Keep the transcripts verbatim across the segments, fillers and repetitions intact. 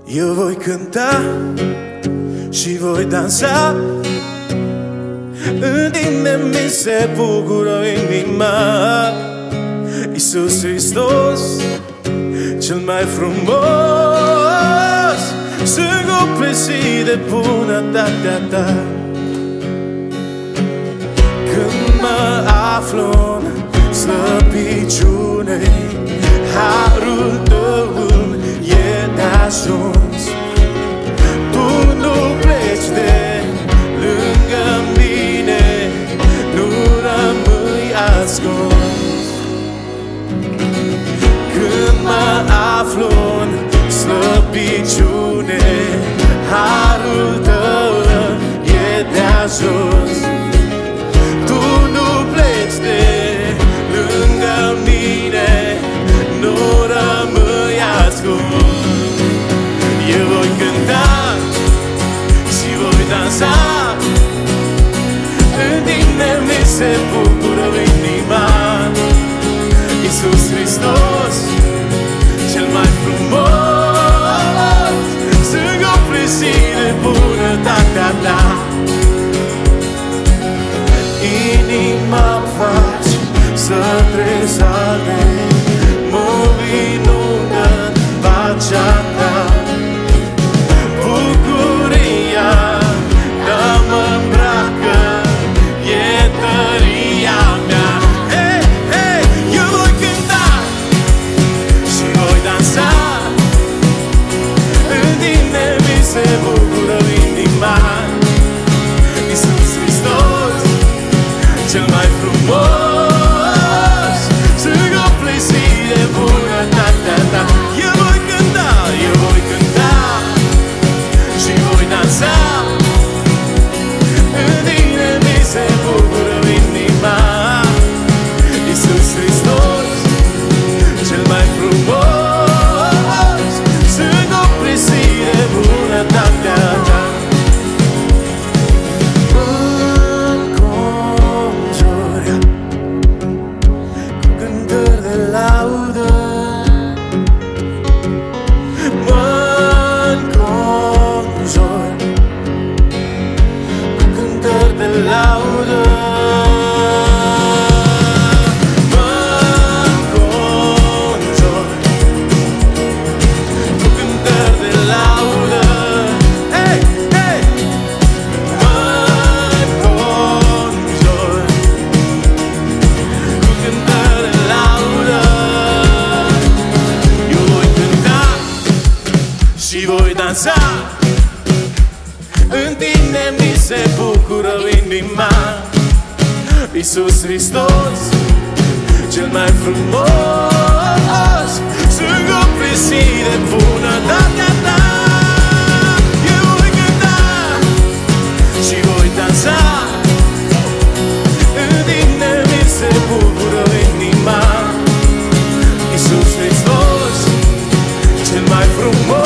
Eu voi cânta și voi dansa, în tine mi se bucură inima. Iisus Hristos, cel mai frumos, sunt copleșit de bunătatea ta. Când mă aflu în slăbiciune, harul tău e de-ajuns. Tu nu pleci de lângă mine, nu rămâi ascuns. Când mă aflu în slăbiciune, harul tău e de-ajuns. Tu nu pleci de lângă mine, nu rămâi ascuns. Eu voi cânta și voi dansa, în tine mi se bucură inima. Iisus Hristos, cel mai frumos, sunt copleșit de bunătatea ta. Inima-mi faci să trezale, mă inundă în pacea ta. Bucuria ta mă îmbracă, e tăria mea. Hey, hey, eu voi cânta și voi dansa, în tine mi se bucură inima. Iisus Hristos, cel mai frumos, sunt copleșit de bunătatea ta. Eu voi cânta, eu voi cânta și voi dansa, în tine mi se bucură inima. Iisus Hristos, cel mai frumos, sunt copleșit de bunătatea ta. Și voi dansa, în tine mi se bucură inima. Iisus Hristos, cel mai frumos, sunt copleșit de bunătatea ta. Eu voi cânta și voi dansa, în tine mi se bucură inima. Iisus Hristos, cel mai frumos,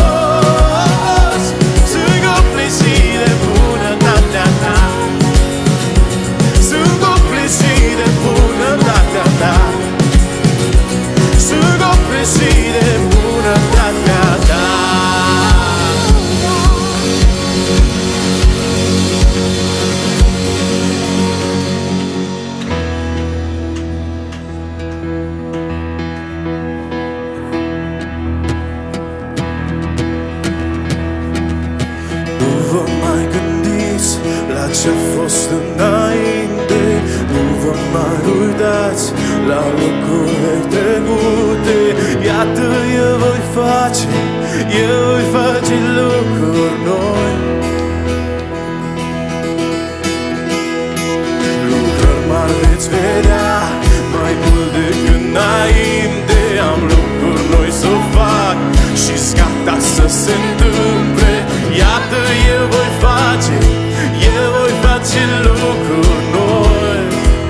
ce-a fost înainte, nu vă mai uitați la lucrurile trecute. Iată, eu voi face, eu voi face lucruri noi. Lucruri mari veți vedea, mai mult decât înainte. Am lucruri noi să fac și-s gata să se întâmple. Iată, eu voi face, eu voi face lucruri noi.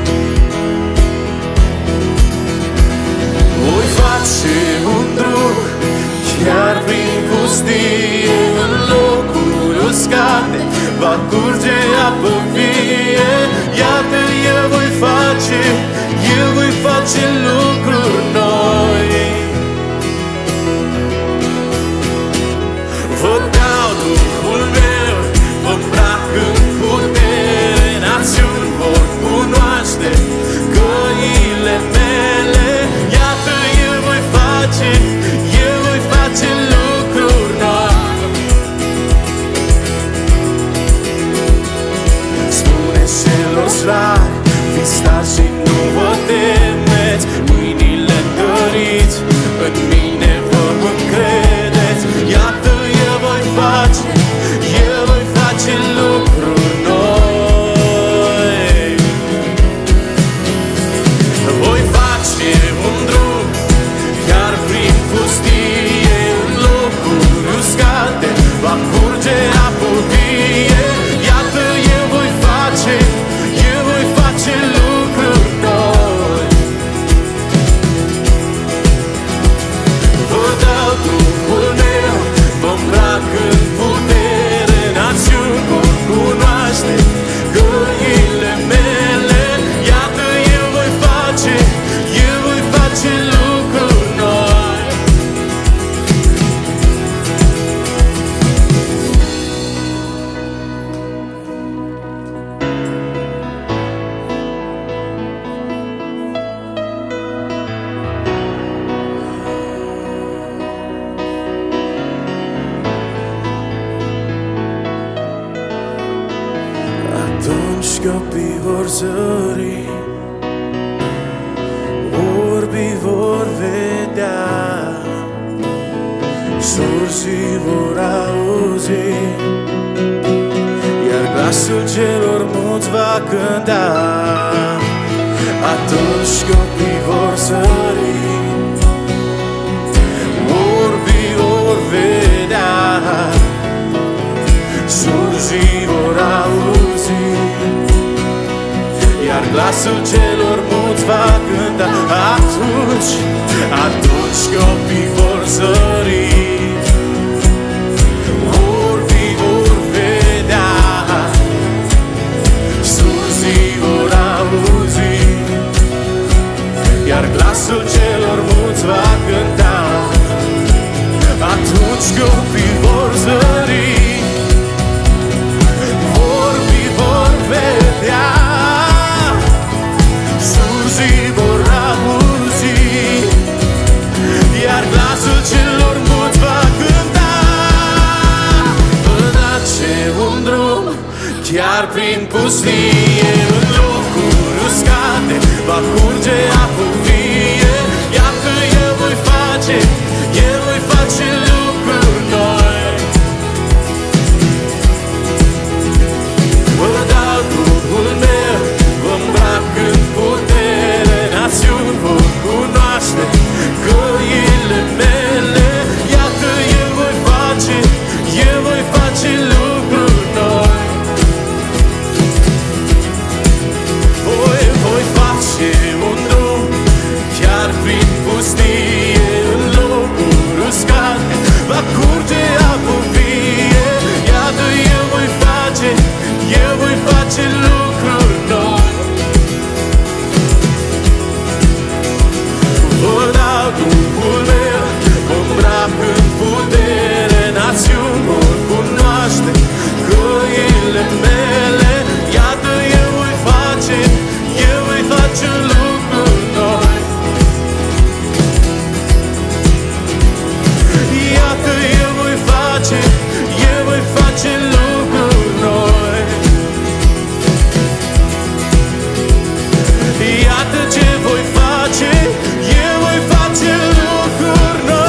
Voi face un drum chiar prin pustie, în locuri uscate va curge apă vie. Iată, eu voi face, eu voi face lucruri noi. Vă dau Duhul meu, vă îmbrac în putere, națiuni vor cunoaște căile mele. Iată, eu voi face, eu voi face lucruri noi. Spune celor slabi, fiți tari și nu vă temeți, mâinile întăriți, în mine vă încredeți. Iată, eu voi face, eu voi face lucruri noi. Voi face un drum chiar prin pustie, în locuri uscate va curge apă vie. Iată, eu voi face, eu voi face lucruri noi. Vă dau Duhul meu, vă îmbrac în putere, națiuni vor cunoaște căile mele. Iată, eu voi face, eu voi face lucruri noi. Atunci copii vor zări, orbii vor vedea, surzii vor auzi, iar glasul celor muți va cânta. Atunci copii vor zări, orbii vor vedea, surzii vor auzi, iar glasul celor muți va cânta. Atunci, atunci copii vor zări, orbii vor vedea, surzii vor auzi, iar glasul celor muți va cânta. Atunci copii vor zări, orbii vor vedea, surzii vor auzi, iar glasul celor muți va cânta. Vă dace un drum chiar prin pustie, în locuri uscate va curge apă vie. Iată, eu voi face, eu voi face lucruri noi. Vă dau Duhul meu, vă îmbrac în putere, națiuni vor cunoaște căile mele. Iată, eu voi face, eu voi face lucruri noi. Voi, voi face un drum chiar prin pustie, în locuri uscate va curge apă vie. Iată, eu voi face, eu voi face lucruri noi. Vă dau Duhul meu, vă îmbrac în putere, națiuni vor cunoaște căile mele. Iată, eu voi face, eu voi face lucruri noi. Iată, eu voi face, eu voi face lucruri noi. Iată ce voi face, eu voi face lucruri noi.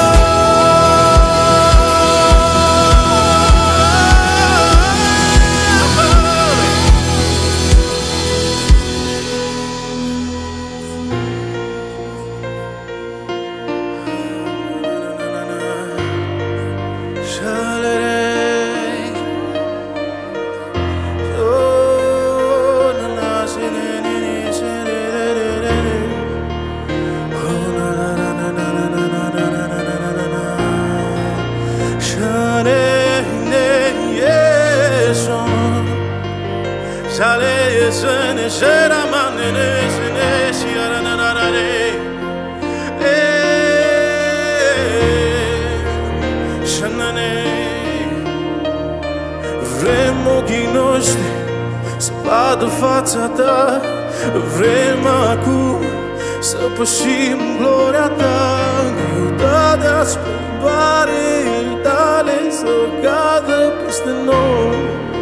Vrem ochii noștri să vadă fața ta, vrem acum să pășim gloria ta. Greutatea splendoarei tale să cadă peste noi.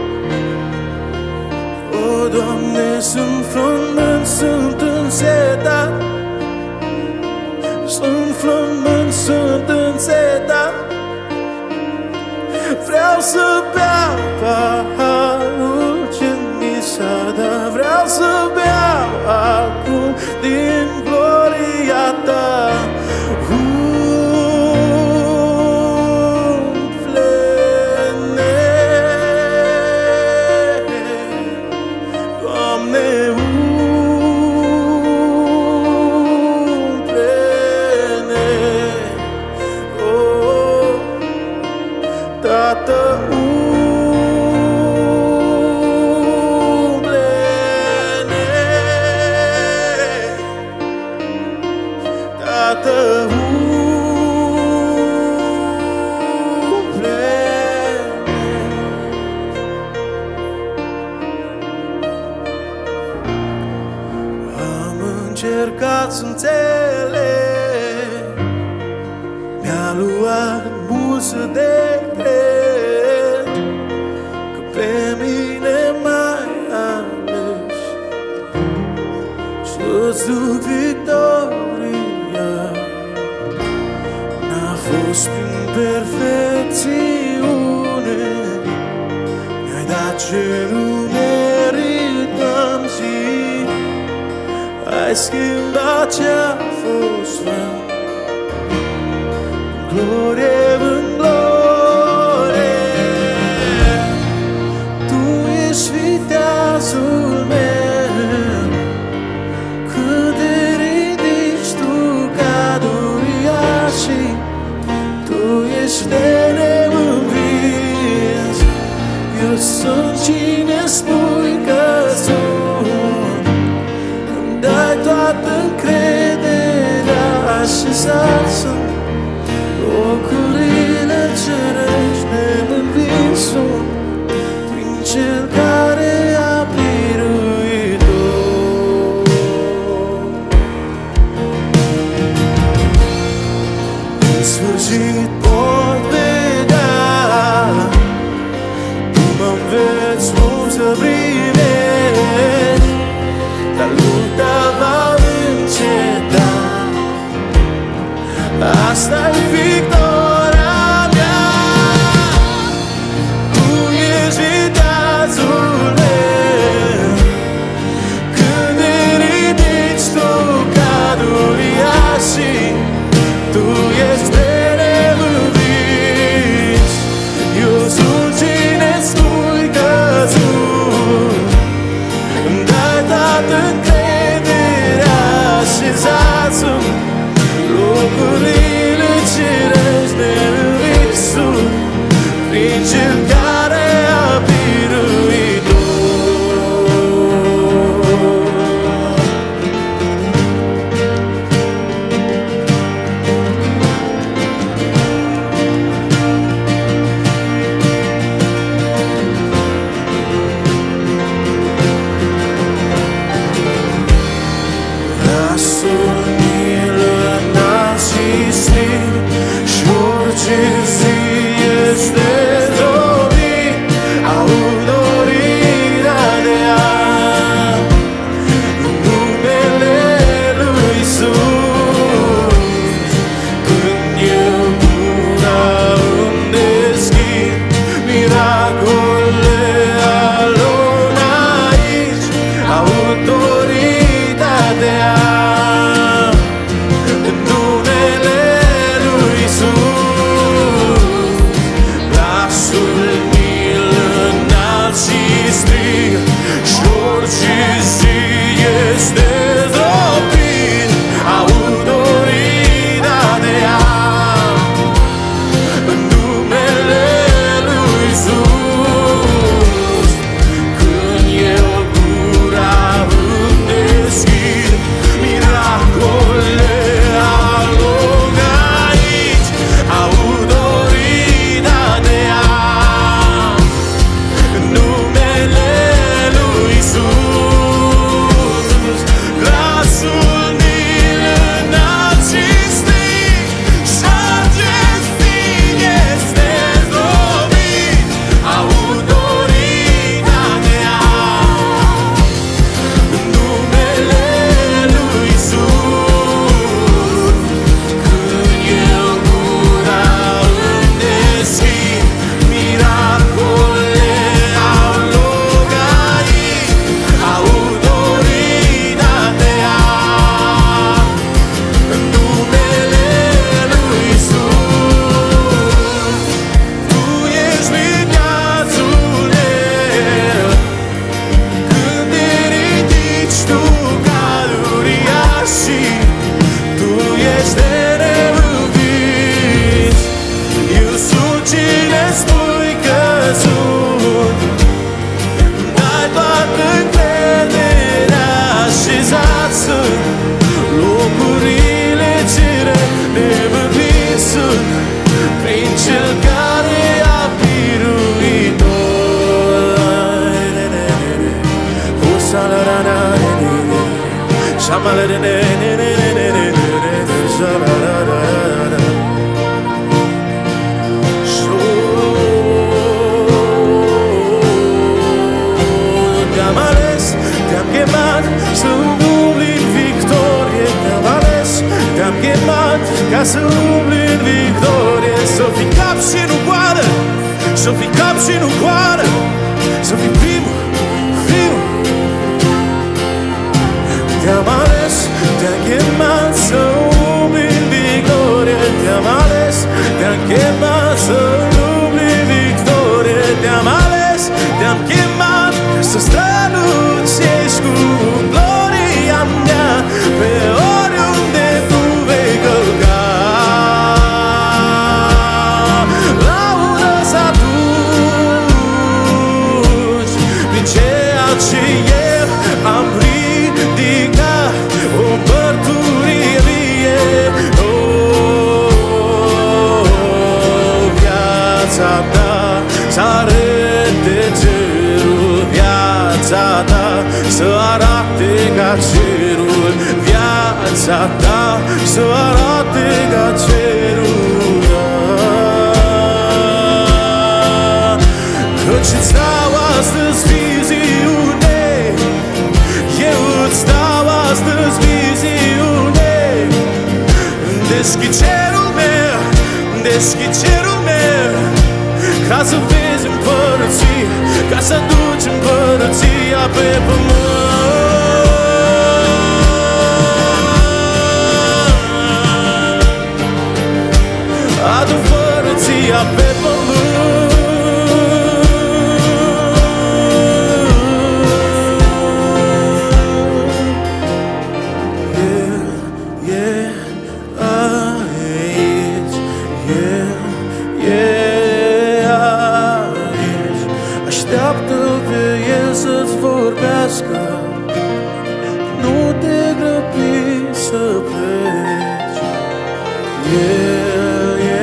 O, Doamne, sunt flământ, sunt însetat, sunt flământ, sunt însetat. Vreau să beau paharul ce mi s-a dat, vreau să beau acum din gloria ta. Umple-ne, Doamne, umple-ne, oh, Tată, umple-ne, Tată, umple-ne. Am încercat să înțeleg, mi-a luat mult să decred că pe mine m-ai ales să-ți duc victoria. N-a fost prin perfecțiune, mi-ai dat ce nu merităm, zi. Ai schimbat ce-a fost rău, glorie în glorie. Tu ești viteazul meu, cât te ridici tu ca duriașii. Tu ești de neînvins, eu sunt cine spui că sunt. Îmi dai toată încrederea, așezat sunt locurile cerești, nemânvit sunt prin Cel care a biruit-o. În sfârșit pot vedea, tu mă înveți cum să privești, dar lupta va înceta văzut. Dai toată încrederea, așezat sunt locurile cele nebănuit sunt prin Cel care a biruit-o. Te-am ales, te-am chemat să umbli în victorie. Te-am ales, te-am chemat ca să umbli în victorie. Să fii cap și nu coadă, să fii cap și nu coadă, să fii primul, primul. Te-am ales, te-am chemat să umbli în victorie. Te-am ales, te-am chemat să umbli în victorie. Te-am ales, te-am chemat să strălucești cu gloria mea pe oriunde tu vei călca. Laudă să aduci prin ceea ce eu am ridicat, o mărturie vie. Oh, viața ta să arate cerul, viața ta să arate ca cerul, viața ta să arate ca cerul. Căci îți dau astăzi viziune, eu îți dau astăzi viziune. Deschid cerul meu, deschid cerul meu, ca să vezi împărăția, ca să duci împărăția pe pământ. Adu împărăția pe pământ. Nu te grăbi să pleci. El e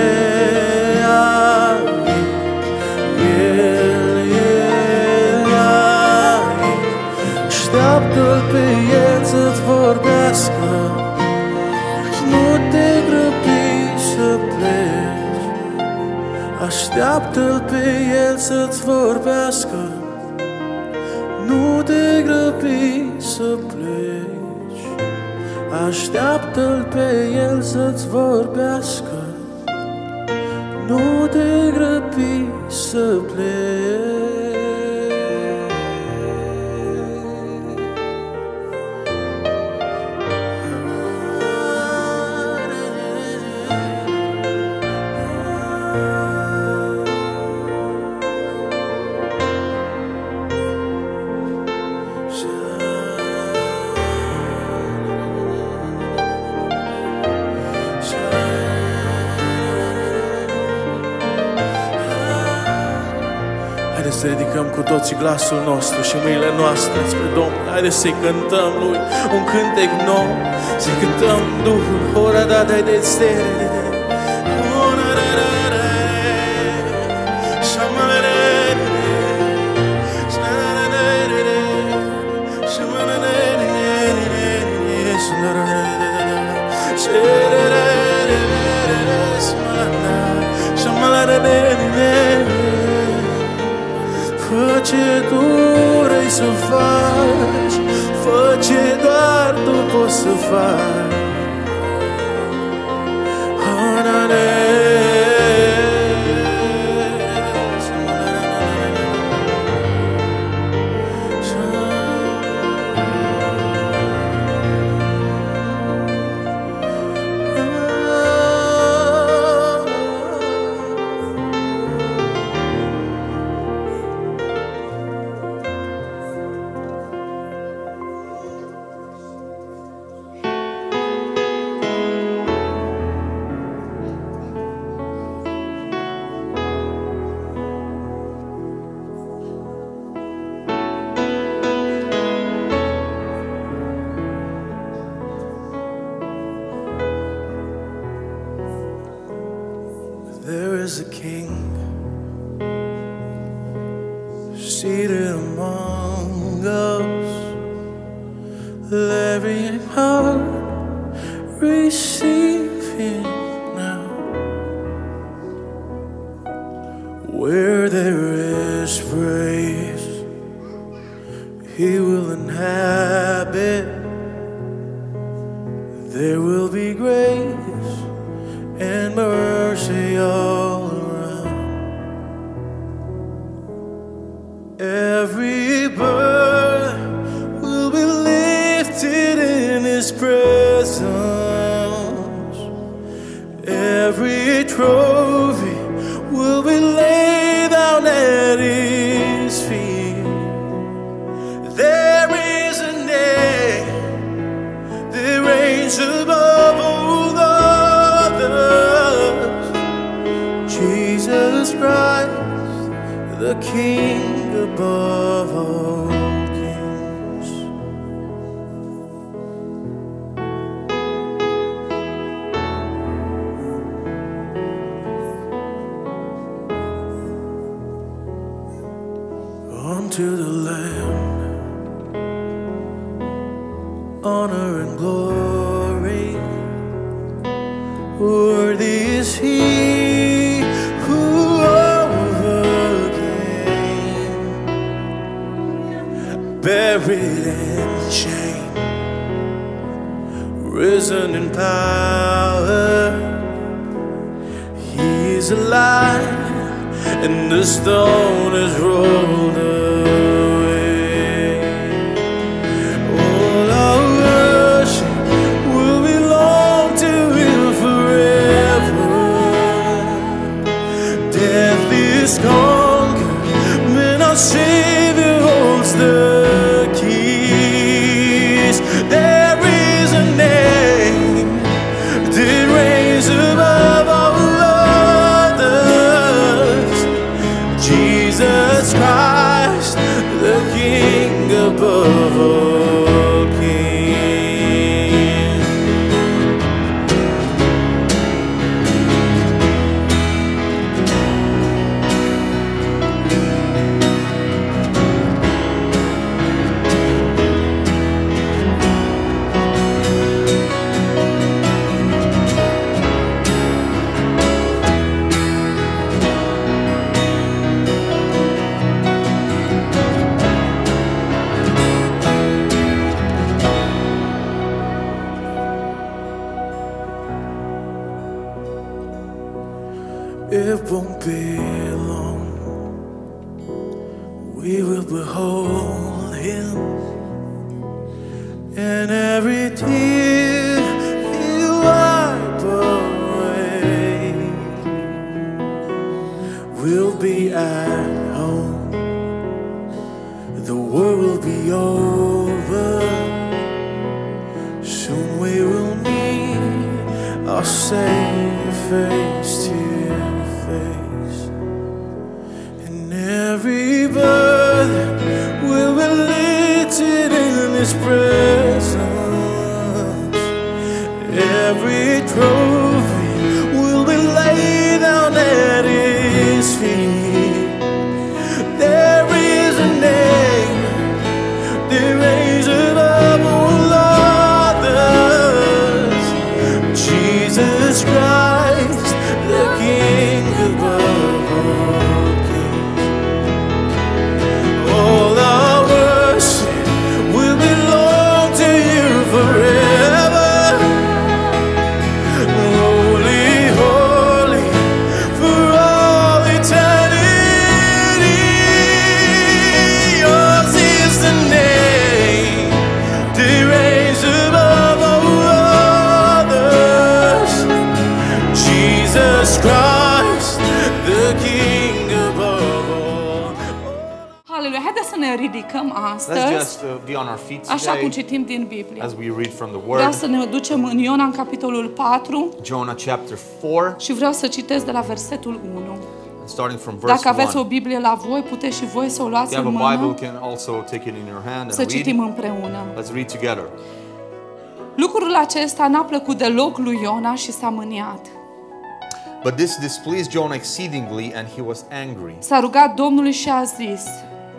aici, El e aici. Așteaptă-L pe El să-ți vorbească. Nu te grăbi să pleci. Așteaptă-L pe El să-ți vorbească. Nu te grăbi să pleci. Așteaptă-L pe El să-ți vorbească. Nu te grăbi să pleci. Haideți să ridicăm cu toții glasul nostru și mâinile noastre spre Domnul. Haideți să-i cântăm Lui un cântec nou, să-i cântăm Duhul. Ora da dai de stere. Fă ce tu vrei să faci, fă ce doar tu poți să faci. seated among us. Let every heart receive Him now. Where there is praise, He will inhabit. There will be grace and mercy all around. Every burden will be lifted in His presence. Every trophy will be laid down at His feet. There is a name that reigns above all others, Jesus Christ, the King above all kings. Unto the Lamb honor and glory, worthy is He who overcame, buried and chained, risen in power. He is alive, and the stone is rolled away. All our worship will belong to Him forever. Death is conquered, and our Savior holds the keys. There is a name that reigns above all others, Jesus Christ, the King above all kings. It won't be long, we will behold Him, and every tear He'll wipe away. We'll be at home, the world will be over. Soon we will meet our Savior face to face, and every burden will be lifted in His presence. Every trophy will be laid down at His feet. There is a name that reigns above all others, Jesus Christ, the King above all kings. All our worship will belong to You forever. Holy, holy, for all eternity. Yours is the name that reigns above all others, Jesus Christ, the King above all. Haleluia! Haideți să ne ridicăm Let's astăzi, just uh, be on our feet așa cum today citim din Biblie. as we read from the Vreau Word. să ne ducem în Iona, în capitolul patru, Jonah chapter four, și vreau să citesc de la versetul unu. starting from verse Dacă aveți o one. Biblie la voi, puteți și voi să o luați If you în have a Bible, mână, you can also take it in your hand să and citim read. împreună. Let's read together. Lucrul acesta n-a plăcut deloc lui Iona și s-a mâniat. But this displeased Jonah exceedingly, and he was angry. S-a rugat Domnului și a zis: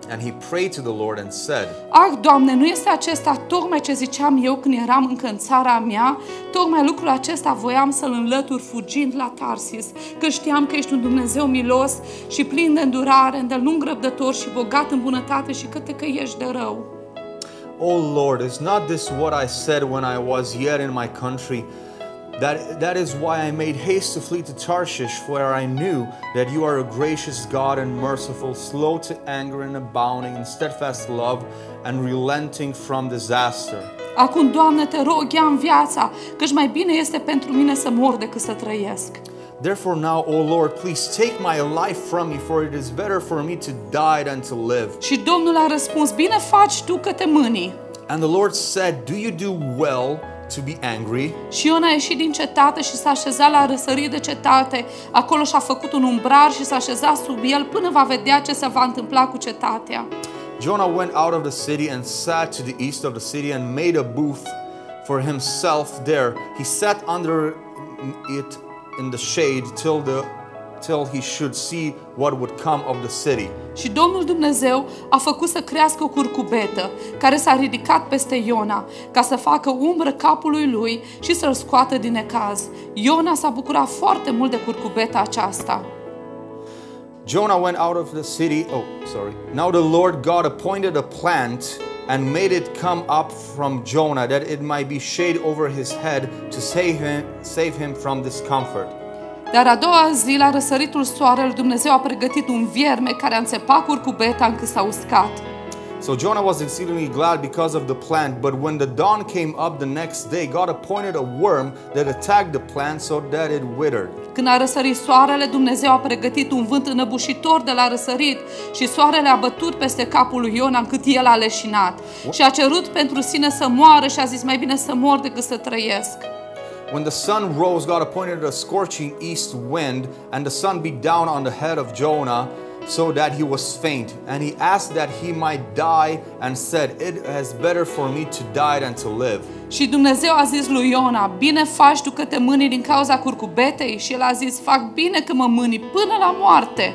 And he prayed to the Lord and said, Ah, Doamne, nu este acesta tocmai ce ziceam eu când eram încă în țara mea? Tocmai lucrul acesta voiam să-l înlătur fugind la Tarsis, că știam că ești un Dumnezeu milos și plin de îndurare, îndelung răbdător și bogat în bunătate și că te căiești de rău. O Lord, is not this what I said when I was yet in my country? That, that is why I made haste to flee to Tarshish, for I knew that you are a gracious God and merciful, slow to anger and abounding in steadfast love and relenting from disaster. Acum, Doamne, te rog, ia-mi viața, căci mai bine este pentru mine să mor decât să trăiesc. Therefore now, O Lord, please take my life from me, for it is better for me to die than to live. Și Domnul a răspuns, bine faci tu că te mâni. And the Lord said, do you do well to be angry? Și Iona a ieșit din cetate și s-a așezat la răsărit de cetate. Acolo și-a făcut un umbrar și s-a așezat sub el până va vedea ce se va întâmpla cu cetatea. Jonah went out of the city and sat to the east of the city and made a booth for himself there. He sat under it in the shade till the till he should see what would come of the city. Și Domnul Dumnezeu a făcut să crească o curcubetă care s-a ridicat peste Iona ca să facă umbră capului lui și să-l scoată din necaz. Iona s-a bucurat foarte mult de curcubeta aceasta. Jonah went out of the city. Oh, sorry. Now the Lord God appointed a plant and made it come up from Jonah, that it might be shade over his head to save him, save him from discomfort. Dar a doua zi, la răsăritul soarelui, Dumnezeu a pregătit un vierme care a înțepat curcubeta încât s-a uscat. So Jonah was exceedingly glad because of the plant, but when the dawn came up the next day, God appointed a worm that attacked the plant so that it withered. Când a răsărit soarele, Dumnezeu a pregătit un vânt înăbușitor de la răsărit și soarele a bătut peste capul lui Iona încât el a leșinat. Și a cerut pentru sine să moară și a zis, mai bine să mor decât să trăiesc. When the sun rose, God appointed a scorching east wind, and the sun beat down on the head of Jonah, so that he was faint. And he asked that he might die, and said, it is better for me to die than to live. Și Dumnezeu a zis lui Iona, bine faci tu că te mâni din cauza curcubetei? Și el a zis, fac bine că mă mâni până la moarte.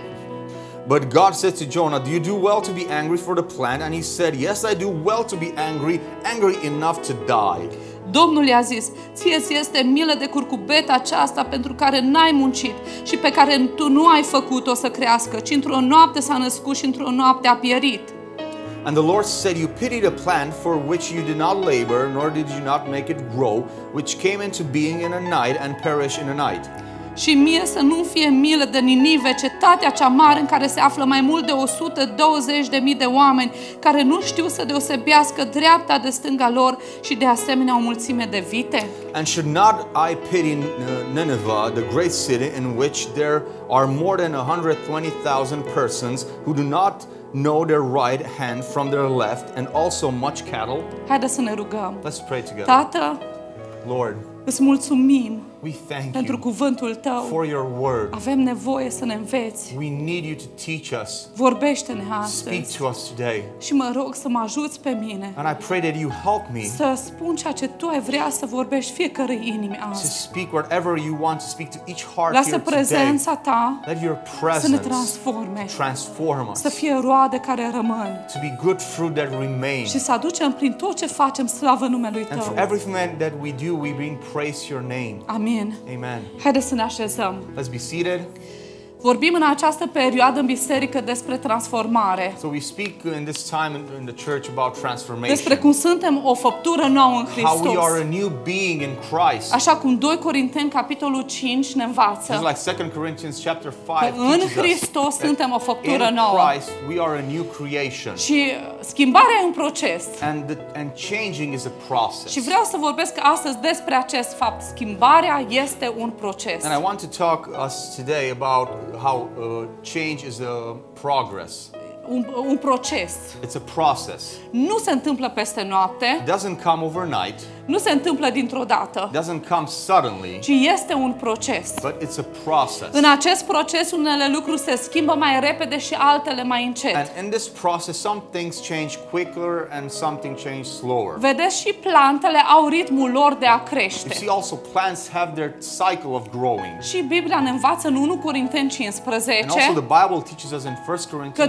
But God said to Jonah, do you do well to be angry for the plant? And he said, yes, I do well to be angry, angry enough to die. Domnul i-a zis, ție-ți este milă de curcubeta aceasta pentru care n-ai muncit și pe care tu nu ai făcut-o să crească, ci într-o noapte s-a născut și într-o noapte a pierit. And the Lord said, you pity the plant for which you did not labor, nor did you not make it grow, which came into being in a night and perished in a night. Și mie să nu fie milă de Ninive, cetatea cea mare în care se află mai mult de o sută douăzeci de mii de oameni care nu știu să deosebească dreapta de stânga lor și de asemenea o mulțime de vite. And should not I pity Nineveh, the great city in which there are more than one hundred twenty thousand persons who do not know their right hand from their left, and also much cattle? Haideți să ne rugăm. Let's pray together. Tată, Lord, îți mulțumim we thank pentru you cuvântul tău. for your word. Avem nevoie să ne înveți. We need you to teach us. Vorbește-ne Speak astăzi. to us today. Și mă rog să mă ajuți pe mine And I pray that you help me să spun ceea ce tu ai vrea să vorbești fiecare inimi to azi. speak whatever you want to speak to each heart Lasă here today. prezența ta Let your să ne presence transforme, transform us să fie roade care rămân to be good fruit that remains. și să aducem prin tot ce facem slavă numelui And for tău. everything that we do, we bring praise to your name. Amin. Amen. Haideți să ne așezăm. Let's be seated. Vorbim în această perioadă în biserică despre transformare. So we speak in this time in, in the church about Despre transformation. cum suntem o făptură nouă în How we Hristos. are a new being in Christ. Așa cum doi Corinteni, capitolul cinci, ne Just învață like Second Corinthians chapter că five în teaches us Hristos that suntem o făptură in nouă. Christ we are a new creation. Și schimbarea e un proces. And the, and changing is a process. Și vreau să vorbesc astăzi despre acest fapt. Schimbarea este un proces. And I want to talk us today about how uh, change is a progress. Un, un proces. It's a process. Nu se întâmplă peste noapte, It doesn't come overnight. nu se întâmplă dintr-o dată, It doesn't come suddenly. ci este un proces. But it's a process. În acest proces unele lucruri se schimbă mai repede și altele mai încet. And in this process, some things change quicker and something change slower. Vedeți, și plantele au ritmul lor de a You crește. see, also plants have their cycle of growing. Și Biblia ne învață în unu Corinteni And cincisprezece also the Bible teaches us in First că Corinthians tu pui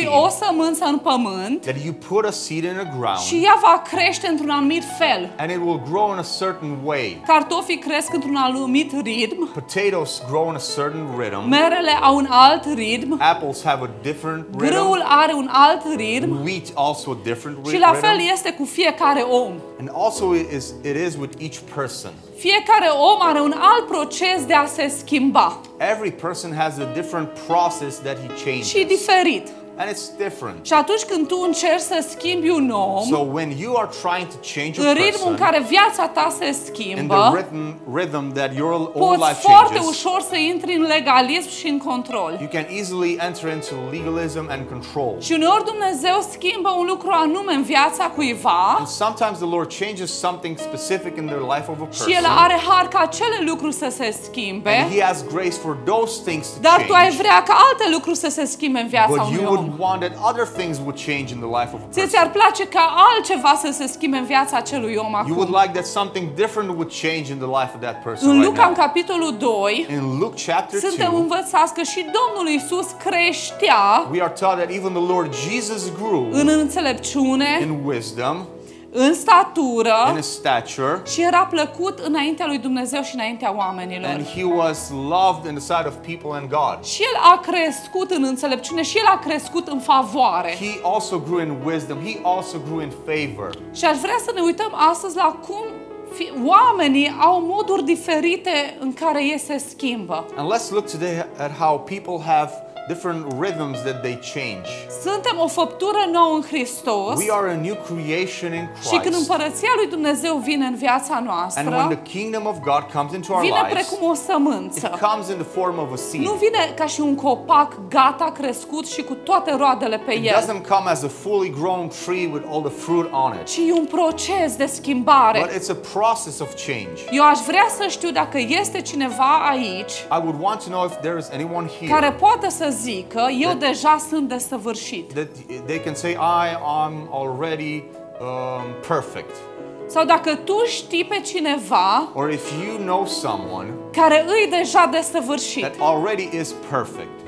pui o sămânță în pământ that you put a seed in the ground și ea va crește într-un anumit fel. and it will grow in a certain way. Cartofii cresc într-un anumit ritm, Potatoes grow in a certain rhythm. merele au un alt ritm, Apples have a different grâul rhythm. are un alt ritm Wheat also a different și la rhythm. fel este cu fiecare om. And also it is, it is with each person. Fiecare om are un alt proces de a se schimba Every person has a different process that he changes. și diferit. And it's different. Și atunci când tu încerci să schimbi un om, So when you are trying to change a în ritmul în person care viața ta se in the schimbă, rhythm, rhythm that your own poți life foarte changes, ușor să intri în legalism și în control. you can easily enter into legalism and control. Și uneori Dumnezeu schimbă un lucru anume în viața cuiva And sometimes the Lord changes something specific in the life of a și El person. are har ca acele lucruri să se schimbe, And He has grace for those things to dar tu ai change. vrea ca alte lucruri să se schimbe în viața But unui you om. would want that other things would change in the life of a Ție person. ți-ar place ca altceva să se schimbe în viața acelui om You would acum. like that something different would change in the life of that person În right Luca, în now. capitolul doi, In Luke chapter suntem two, învățați că și Domnul Iisus creștea we are taught that even the Lord Jesus grew în înțelepciune, in wisdom, în statură in his stature, și era plăcut înaintea lui Dumnezeu și înaintea oamenilor. and he was loved in the sight of people and God. Și el a crescut în înțelepciune și el a crescut în favoare. He also grew in wisdom. He also grew in favor. Și aș vrea să ne uităm astăzi la cum fi- oamenii au moduri diferite în care ei se schimbă. And let's look today at how people have different rhythms that they change. Suntem o făptură nouă în Hristos We are a new creation in și când Christ. împărăția lui Dumnezeu vine în viața And when noastră, the kingdom of God comes into our vine lives, precum o sămânță. it comes in the form of a seed. Nu vine ca și un copac gata, crescut și cu toate roadele pe It el, doesn't come as a fully grown tree with all the fruit on it. ci e un proces de schimbare. But it's a process of change. Eu aș vrea să știu dacă este cineva aici I would want to know if there is anyone care here poate să zică, eu deja sunt desăvârșit. that they can say, I am already um, perfect. Sau dacă tu știi pe cineva Or if you know someone care îi deja desăvârșit. that already is perfect.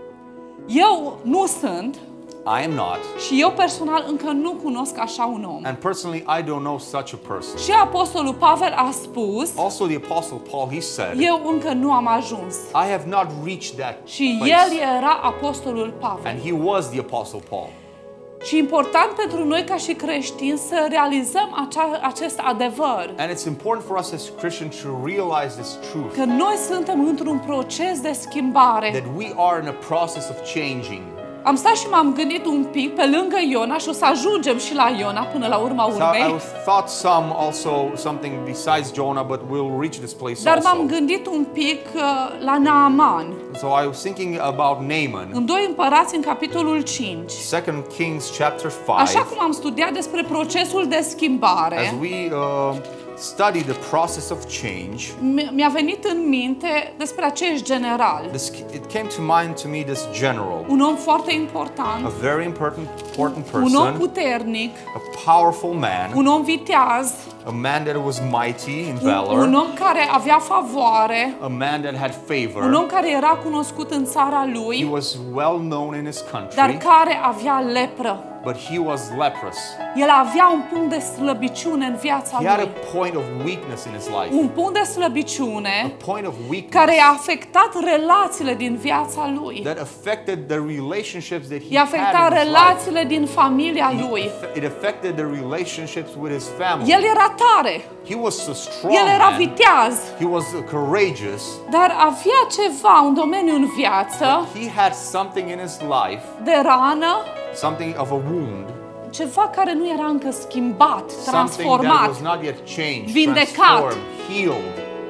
Eu nu sunt I am not. și eu personal încă nu cunosc așa un om. And personally, I don't know such a person. Și Apostolul Pavel a spus, Also, the Apostle Paul, he said, eu încă nu am ajuns. I have not reached that Și place. el era Apostolul Pavel. And he was the Apostle Paul. Și important pentru noi ca și creștini să realizăm acea, acest adevăr. And it's important for us as Christians to realize this truth, Că noi suntem într-un proces de schimbare. that we are in a process of changing. Am stat și m-am gândit un pic pe lângă Iona și o să ajungem și la Iona până la urma So I urmei. thought some also something besides Jonah, but we'll reach this place Dar m-am also. gândit un pic uh, la Naaman. So I was thinking about Naaman. În doi Împărați, în capitolul cinci. Second Kings chapter Așa five. cum am studiat despre procesul de schimbare, As we uh, study the process of change, mi- mi-a venit în minte despre acest general. this, it came to mind to me this general, Un om foarte a important, very important, important un om person, puternic, a powerful man, un om viteaz, a man that was mighty in un, un valor, om care avea favoare, a man that had un favor. om care era cunoscut în țara He lui, was well known in his dar country, care avea lepră. but he was leprous. El avea un punct de slăbiciune în viața He had lui. a point of weakness in his life, Un punct de a slăbiciune point of weakness care i-a afectat relațiile din viața lui. that affected the relationships that he I-a had afectat in his life. relațiile din familia lui. It affected the relationships with his family. El era tare, He was a strong el era man. viteaz, He was courageous. dar avea ceva, un domeniu în viață, He had something in his life, de rană, something of a wound, ceva care nu era încă schimbat, something that transformat. was not yet changed, vindecat. transformed, healed.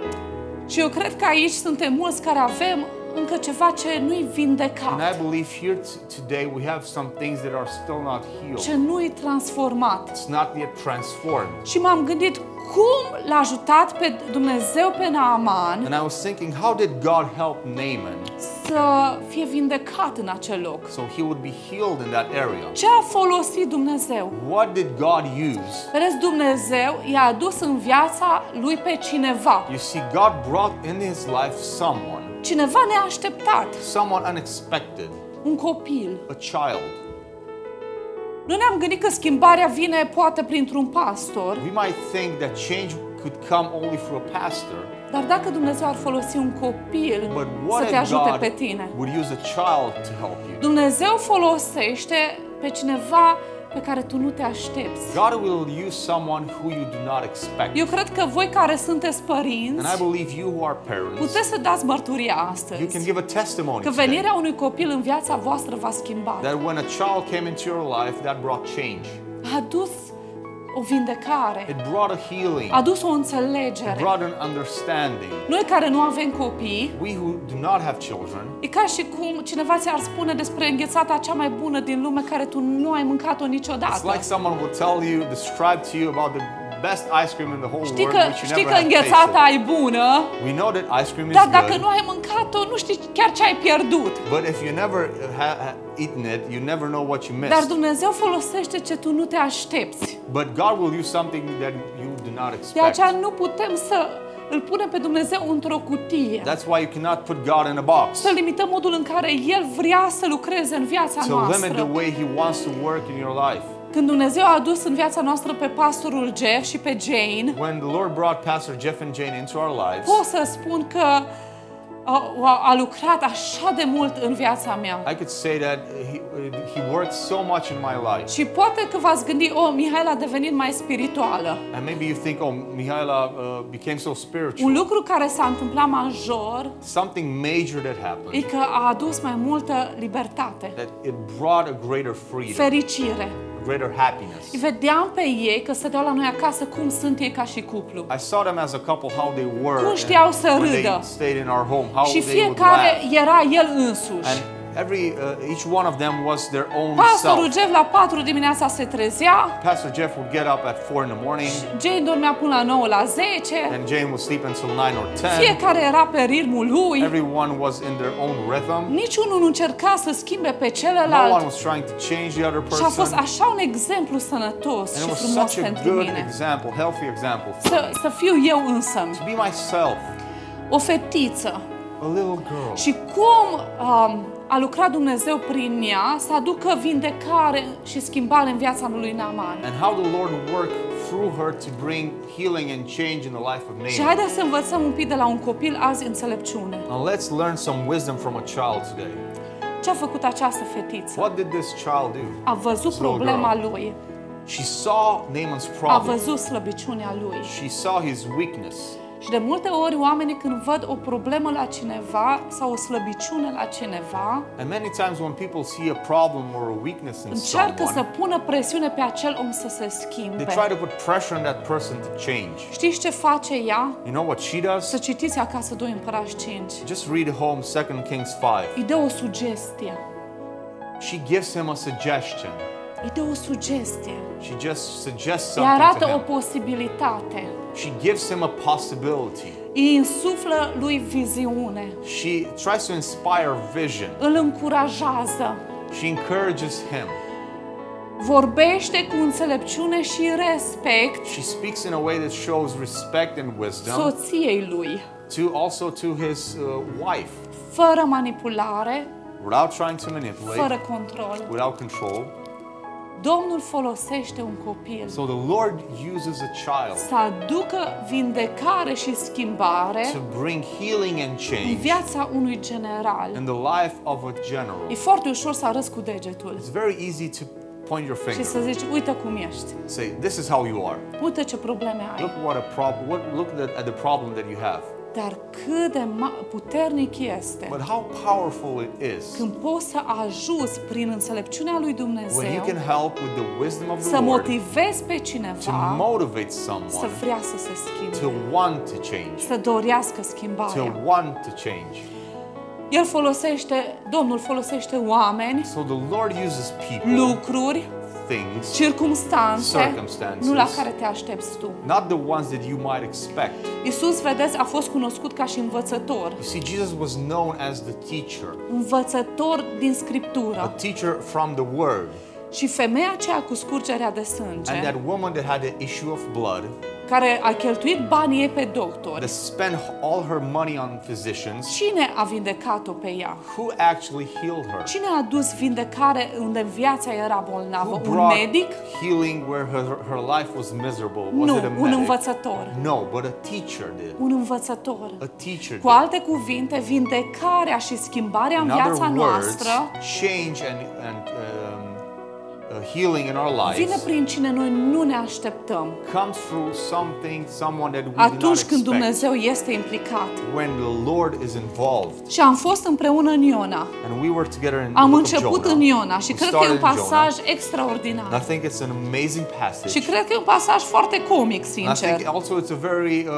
Și eu cred că aici suntem mulți care avem încă ceva ce nu-i And vindecat, I believe here t- today we have some things that are still not healed. ce nu-i transformat. It's not yet transformed. Și m-am gândit cum l-a ajutat pe Dumnezeu pe Naaman And I was thinking, how did God help Naaman să fie vindecat în acel loc? so he would be healed in that area? Ce a folosit Dumnezeu? What did God use? Vedeți, Dumnezeu i-a adus în viața lui pe cineva. You see, God brought in his life someone, Cineva neașteptat. someone unexpected, Un copil. a child. Nu ne-am gândit că schimbarea vine poate printr-un pastor, We might think that change could come only through a pastor, dar dacă Dumnezeu ar folosi un copil but să what te if ajute God pe tine? would use a child to help you? Dumnezeu folosește pe cineva pe care tu nu te aștepți. God will use someone who you do not expect. Eu cred că voi care sunteți And părinți I believe you who are parents, puteți să dați mărturia you can astăzi give a testimony că today venirea unui copil în viața voastră v-a schimbat. that when a child came into your life, that brought change. A adus o vindecare, It brought a healing. a adus o It înțelegere. brought an understanding. Noi care nu avem copii, We who do not have children, e ca și cum cineva ți-ar spune despre înghețata cea mai bună din lume care tu nu ai mâncat-o it's niciodată. like someone would tell you, describe to you about the best ice cream in the whole Știi world, că, which you știi never că have înghețata tasted. e bună, We know that ice cream is dar dacă good, nu ai mâncat-o, nu știi chiar ce ai pierdut. but if you never ha- ha- eaten it, you never know what you Dar missed. Dumnezeu folosește ce tu nu te aștepți. But God will use something that you do not De expect. aceea nu putem să îl punem pe Dumnezeu într-o cutie. That's why you cannot put God in a box. Să limităm modul în care El vrea să lucreze în viața To limit the noastră. way He wants to work in your life. Când Dumnezeu a adus în viața noastră pe pastorul Jeff și pe Jane, When the Lord brought Pastor Jeff and Jane into our lives, pot să spun că a, a lucrat așa de mult în viața mea. I could say that He, he worked so much in my life. Și poate că v-ați gândit, oh, Mihaela a devenit mai spirituală. And maybe you think, oh, Mihaela uh, became so Un spiritual. lucru care s-a întâmplat major Something major that e happened, că a adus mai multă libertate, that it brought a greater freedom, fericire. a greater happiness. Îi vedeam pe ei că stăteau la noi acasă cum sunt ei ca și cuplu. I saw them as a couple, how they were, Cum știau să when they râdă. stayed in our home, how Și they would fiecare laugh. era el însuși. And every, uh, each one of them was their own Pastorul self. Jeff la patru dimineața se trezea, Pastor Jeff would get up at four in the morning, Jane dormea până la nouă la zece, and Jane would sleep until nine or ten. fiecare era pe ritmul lui, Everyone was in their own rhythm. niciunul nu încerca să schimbe pe No one celălalt. was trying to change the other Și a fost person. așa un exemplu sănătos And și it was frumos such a pentru good mine. example, healthy example for Să, me. să fiu eu însă, To be myself, o fetiță. a little girl. Și cum um, a lucrat Dumnezeu prin ea să aducă vindecare și schimbare în viața lui Naaman. And how the Lord worked through her to bring healing and change in the life of Și Naaman. haideți să învățăm un pic de la un copil azi înțelepciune. Now let's learn some wisdom from a child today. Ce a făcut această fetiță? What did this child do? A văzut This little problema girl. lui, She saw Naaman's a problem. văzut slăbiciunea lui. She saw his weakness. Și de multe ori oamenii când văd o problemă la cineva sau o slăbiciune la cineva, And many times when people see a problem or a weakness in încearcă să someone, pună presiune pe acel om să se they schimbe. try to put pressure on that person to change. Știți ce face ea? You know what she does? Să citiți acasă doi Împărați cinci. Just read home Second Kings five. Îi dă o sugestie. She gives him a suggestion. Îi dă o sugestie. She just suggests Îi something to arată o him. posibilitate. She gives him a possibility. Îi insuflă lui viziune. She tries to inspire vision. Îl încurajează. She encourages him. Vorbește cu înțelepciune și respect She speaks in a way that shows respect and wisdom soției lui, to also to his uh, wife, fără manipulare, without trying to manipulate, fără control. without control. Domnul folosește un copil So the Lord uses a child să aducă vindecare și schimbare to bring healing and în change viața unui general. in the life of a general. E foarte ușor să arăți cu degetul It's very easy to point your și finger. să zici, uite cum ești, Say, this is how you are. uite ce probleme Look ai. what a problem. What look at, at the problem that you have. Dar cât de ma- puternic este But how powerful it is când poți să ajuți prin înțelepciunea lui when you Dumnezeu can help with the wisdom of să the Lord motivezi pe to cineva motivate să someone vrea să se to schimbe, want to change, să dorească to schimbarea. want to change. El folosește, Domnul folosește oameni, So the Lord uses people, lucruri, things, circumstanțe, Circumstances. nu la care te aștepți tu. not the ones that you might expect. Iisus, vedeți, a fost cunoscut ca și învățător, You see, Jesus was known as the teacher, învățător din a Scriptură. teacher from the Word. Și femeia aceea cu scurgerea de And sânge that woman that had the issue of blood, care a cheltuit banii ei pe doctori, that spent all her money on physicians, cine a vindecat-o pe ea? who actually healed her? Cine a dus vindecare unde viața era bolnavă? Who Un brought medic? healing where her, her life was miserable? Was Nu, it a un medic? învățător. No, but a teacher did. Un învățător. A teacher Cu did. alte cuvinte, vindecarea și schimbarea în In other viața words, noastră change and, and um, uh, healing in our vine lives prin cine noi nu ne așteptăm. comes through something, someone that we did not Atunci când expect. Dumnezeu este implicat. When the Lord is involved. Și am fost împreună în Iona. And we were together in the Am book of început Jonah. în Iona și We cred că e un started in pasaj Jonah. extraordinar. I think it's an amazing passage. Și cred că e un pasaj foarte comic, I sincer. think also it's a very uh,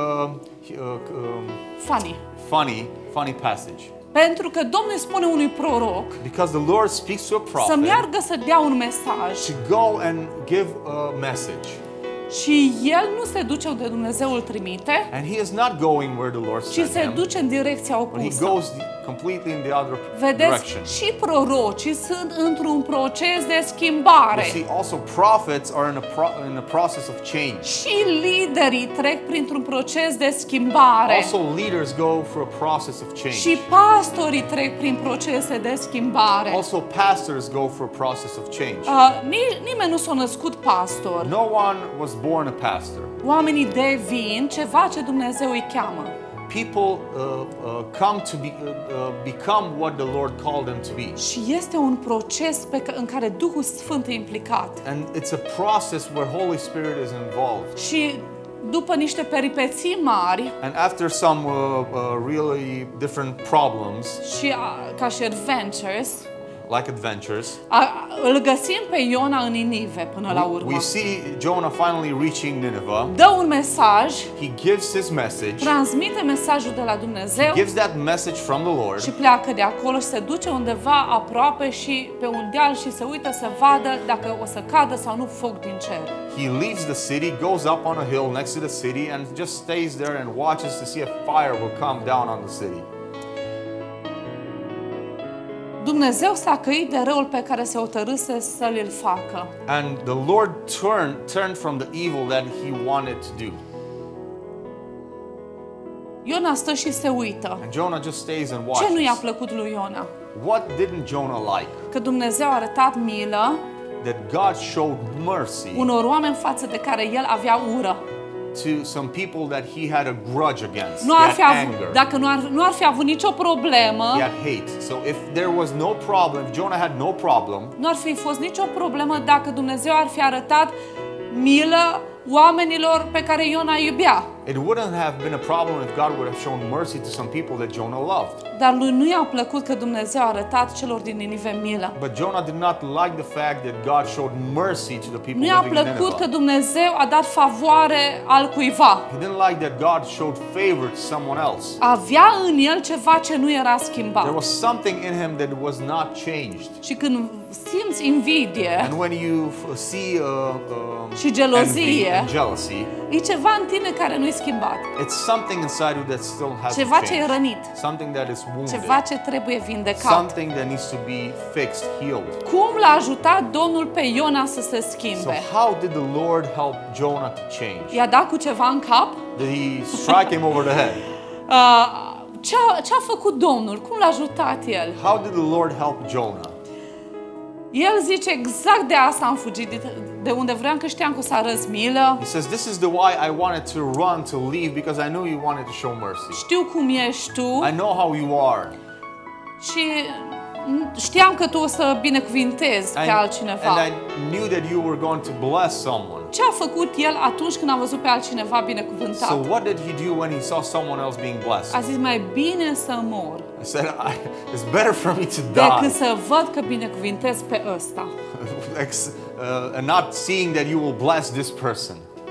uh, um, Funny. funny, funny passage. Pentru că Domnul îi spune unui proroc Because the Lord speaks to a să prophet meargă să dea un mesaj to go and give a message. și el nu se duce unde Dumnezeu îl trimite, And he is not going where the Lord ci sent se him, duce în direcția but he opusă. goes completely in the other Vedeți, direction. și prorocii sunt într-un proces de You schimbare. see, also prophets are in a, pro in a process of change. Și liderii trec printr-un proces de schimbare. Also, leaders go through a process of change. Și pastorii trec prin procese de schimbare. Also, pastors go through a process of change. Uh, ni- nimeni nu s-a născut pastor. No one was born a pastor. Oamenii devin ceva ce Dumnezeu îi cheamă. People uh, uh, come to be, uh, uh, become what the Lord called them to be. Și este un proces pe ca- în care Duhul Sfânt e implicat. And it's a process where Holy Spirit is involved. Și după niște peripeții mari And after some uh, uh, really different problems, și a, ca și adventures, like adventures, a, îl găsim pe Iona în Ninive până la urmă. we see Jonah finally reaching Nineveh. Dă un mesaj, He gives his message, transmite mesajul de la Dumnezeu gives that message from the Lord, și pleacă de acolo și se duce undeva aproape și pe un deal și se uită să vadă dacă o să cadă sau nu foc din cer. he leaves the city, goes up on a hill next to the city, and just stays there and watches to see if fire will come down on the city. Dumnezeu s-a căit de răul pe care se hotărâse să-l îl facă. And the Lord turned, turned from the evil that he wanted to do. Iona stă și se uită. And Jonah just stays and Ce nu i-a watches. plăcut lui Iona? What didn't Jonah like? Că Dumnezeu a arătat milă That God showed mercy unor oameni față de care el avea ură. to some people that he had a grudge against. Nu He ar had fi avut, anger. dacă nu ar, nu ar fi avut nicio problemă, He had hate. So if there was no problem, if Jonah had no problem, nu ar fi fost nicio problemă dacă Dumnezeu ar fi arătat milă oamenilor pe care Iona îi iubea. it wouldn't have been a problem if God would have shown mercy to some people that Jonah loved. Dar lui nu i-a plăcut că Dumnezeu a arătat celor din Ninive milă. But Jonah did not like the fact that God showed mercy to the people Nu i-a living in plăcut că Nineveh. Dumnezeu a dat favoare al cuiva. He didn't like that God showed favor to someone else. Avea în el ceva ce nu era There schimbat. was something in him that was not changed. Și când simți invidie, And when you f- see uh, um, Și gelozie. envy and jealousy, e ceva în tine care nu-i schimbat. it's something inside you that still has to Ceva ce e change. rănit. Something that is wounded. Ceva ce trebuie vindecat. Something that needs to be fixed, healed. Cum l-a ajutat Domnul pe Iona să se So schimbe? how did the Lord help Jonah to change? I-a dat cu ceva în cap? Did he strike him over the head? Uh, ce-a, ce-a făcut Domnul? Cum l-a ajutat El? How did the Lord help Jonah? El zice, exact de asta am fugit, de, de unde vreau, că știam că o să arăți milă. He says, this is the why I wanted to run, to leave, because I knew you wanted to show mercy. Știu cum ești tu I know how you are. și știam că tu o să binecuvintezi pe And, altcineva. and I knew that you were going to bless someone. Ce a făcut el atunci când a văzut pe altcineva binecuvântat? So what did he do when he saw someone else being blessed? A zis, mai bine să mor He said, I, it's better for me to decât die să văd că binecuvintez pe ăsta. Ex- uh, and not seeing that you will bless this person.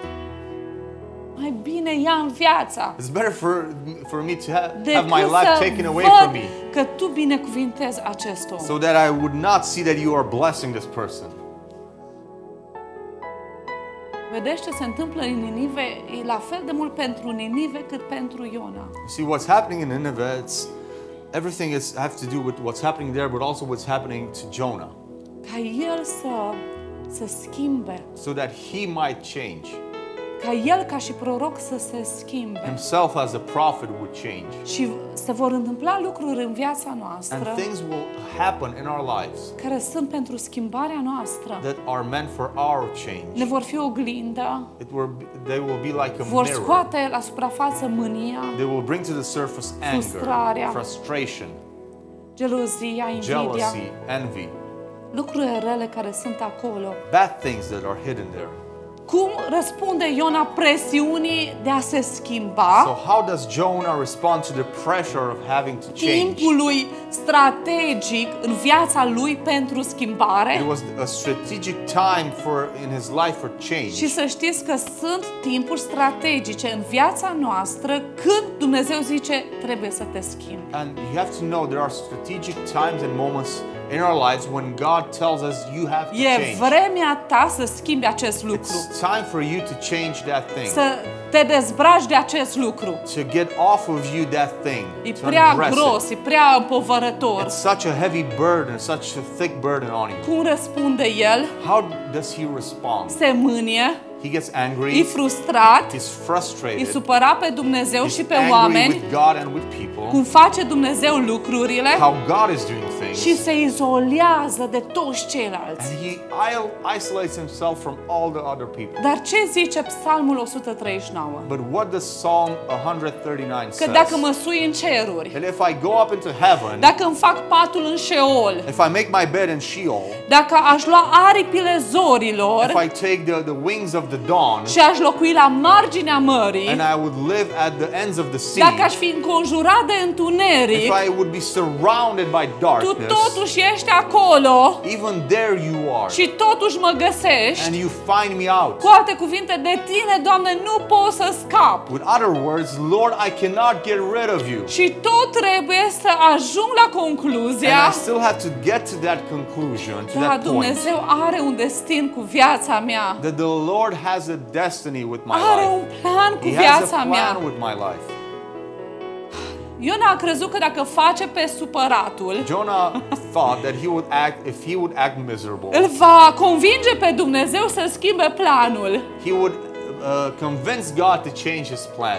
Mai bine ia-mi viața It's better for, for me to ha- have decât my life să taken away from văd me, că tu binecuvintezi acest om. so that I would not see that you are blessing this person. Vedeți ce se întâmplă în Ninive? E la fel de mult pentru Ninive cât pentru Iona. You see, what's happening in Nineveh, it's, everything is have to do with what's happening there, but also what's happening to Jonah, Ca el să, să schimbe, so that he might change, ca el ca și proroc să se schimbe. Himself as a prophet would change. Și se vor întâmpla lucruri în viața noastră And things will happen in our lives care sunt pentru schimbarea noastră. that are meant for our Ne change. vor fi oglindă, It will be, they will be like a vor mirror. scoate la suprafață mânia, They will bring to the surface anger, Frustrarea. frustration, gelozia, invidia, jealousy, envy, lucruri rele care sunt acolo. bad things that are hidden there. Cum răspunde Iona presiunii de a se schimba? So how does Jonah respond to the pressure of having to change? Timpul lui strategic în viața lui pentru schimbare. It was a strategic time for in his life for change. Și să știți că sunt timpuri strategice în viața noastră când Dumnezeu zice trebuie să te schimbi. And you have to know there are strategic times and moments in our lives when God tells us you have to E change. vremea ta să schimbi acest lucru. It's time for you to change that thing. Să te dezbraci de acest lucru. To get off of you that thing. E To prea undress gros, it. e prea împovărător. It's such a heavy burden, such a thick burden on you. Cum răspunde el? How does he respond? Se mânie, He gets e angry, frustrat, he's e frustrated, supărat pe Dumnezeu he's și pe angry oameni, with God and with people, cum face Dumnezeu lucrurile how God is doing things. și se izolează de toți ceilalți. And he il- isolates himself from all the other people. Dar ce zice Psalmul o sută treizeci și nouă? But what does Psalm one thirty-nine Că says? dacă mă sui în ceruri, And if I go up into heaven, dacă îmi fac patul în Sheol, if I make my bed in Sheol, dacă aș lua aripile zorilor if I take the, the wings of the dawn, și aș locui la marginea mării, and I would live at the ends of the sea, dacă aș fi înconjurat de întuneric, if I would be surrounded by tu darkness, totuși ești acolo even there you are, și totuși mă and găsești. you find me out. Cu alte cuvinte, de tine, Doamne, nu pot să scap. With other words, Lord, I cannot get rid of you. Și tot trebuie să ajung la concluzia And I still have to get to that conclusion, to da, that point, Dumnezeu are un destin cu viața mea. that the Lord has a destiny with my Are un life. plan cu He has a viața plan mea. with my life. Iona a crezut că dacă face pe supăratul, Jonah thought that he would act, if he would act miserable, îl va convinge pe Dumnezeu să schimbe planul. he would uh, convince God to change his plan.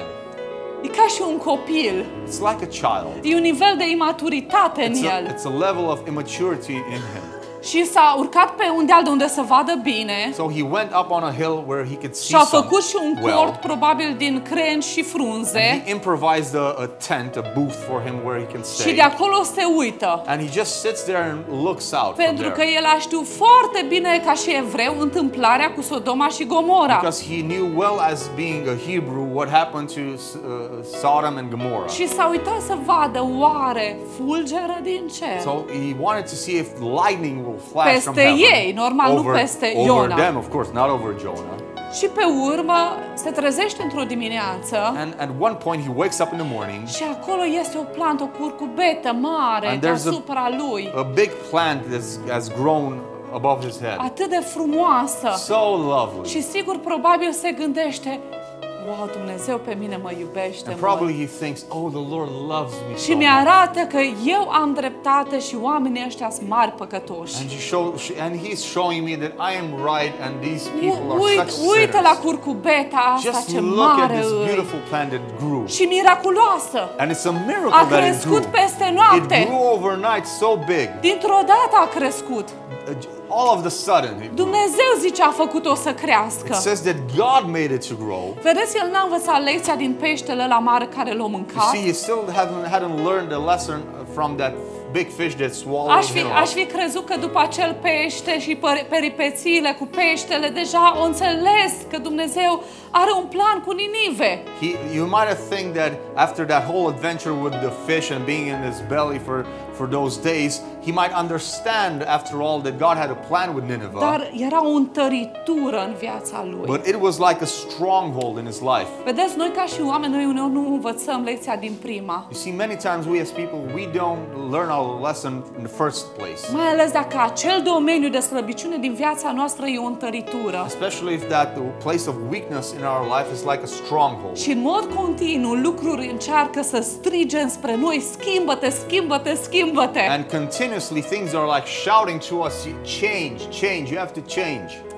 E ca și un copil. It's like a child. E un nivel de imaturitate în It's a, el. it's a level of immaturity in him. Și s-a urcat pe un deal de unde să vadă bine. So he went up on a hill where he could see Și a some făcut și un well. cort, probabil din crengi și frunze. He improvised a, a tent, a booth for him where he can Și stay. de acolo se uită. And he just sits there and looks out from Pentru că there. el a știut foarte bine, ca și evreu, întâmplarea cu Sodoma și Gomora. Because he knew well as being a Hebrew what happened to uh, Sodom and Gomorrah. Și s-a uitat să vadă, oare fulgeră din cer So he wanted to see if lightning will flash from peste heaven. ei, normal, nu over, peste over Iona. them, of course, not over Jonah. Și pe urmă se trezește într-o dimineață And at one point he wakes up in the morning. și acolo este o plantă, o curcubetă mare And there's a- deasupra lui. A big plant that's, has grown above his head. Atât de frumoasă. So lovely. Și sigur, probabil se gândește, wow, Dumnezeu pe mine mă iubește And mult. probably he thinks, oh, the Lord loves me so Și much. mi-arată că eu am dreptate și oamenii ăștia sunt mari păcătoși. And, he show, and he's showing me that I am right and these people are Uit, such uită la sinners. curcubeta asta, Just ce look at mare this îi. beautiful plant that grew. Și miraculoasă. And it's a A miracle that it crescut grew. peste It noapte. grew overnight so big. Dintr-o dată a crescut. All of the sudden, it grew. Dumnezeu zice a făcut-o să It crească. says that God made it to grow. Vedeți, el n-a învățat lecția din peștele la mare care l-a You mâncat. see, he still hadn't, hadn't learned the lesson from that big fish that swallowed Aș fi, him aș up. fi crezut că după acel pește și peri- peripețiile cu peștele, deja o înțeles că Dumnezeu are un plan cu Ninive. He, you might have think that after that whole adventure with the fish and being in his belly for, for those days, he might understand after all that God had a plan with Nineveh. Dar era o întăritură în viața lui. But it was like a stronghold in his life. Vedeți, noi ca și oameni, noi uneori nu învățăm lecția din prima. You see, many times we as people, we don't learn our lesson in the first place. Mai ales dacă acel domeniu de slăbiciune din viața noastră e o întăritură. Especially if that place of weakness in our life is like a stronghold. Și în mod continuu lucruri încearcă să strige spre noi, schimbă-te, schimbă-te, schimbă-te. And continuously things are like shouting to us, change, change, you have to change.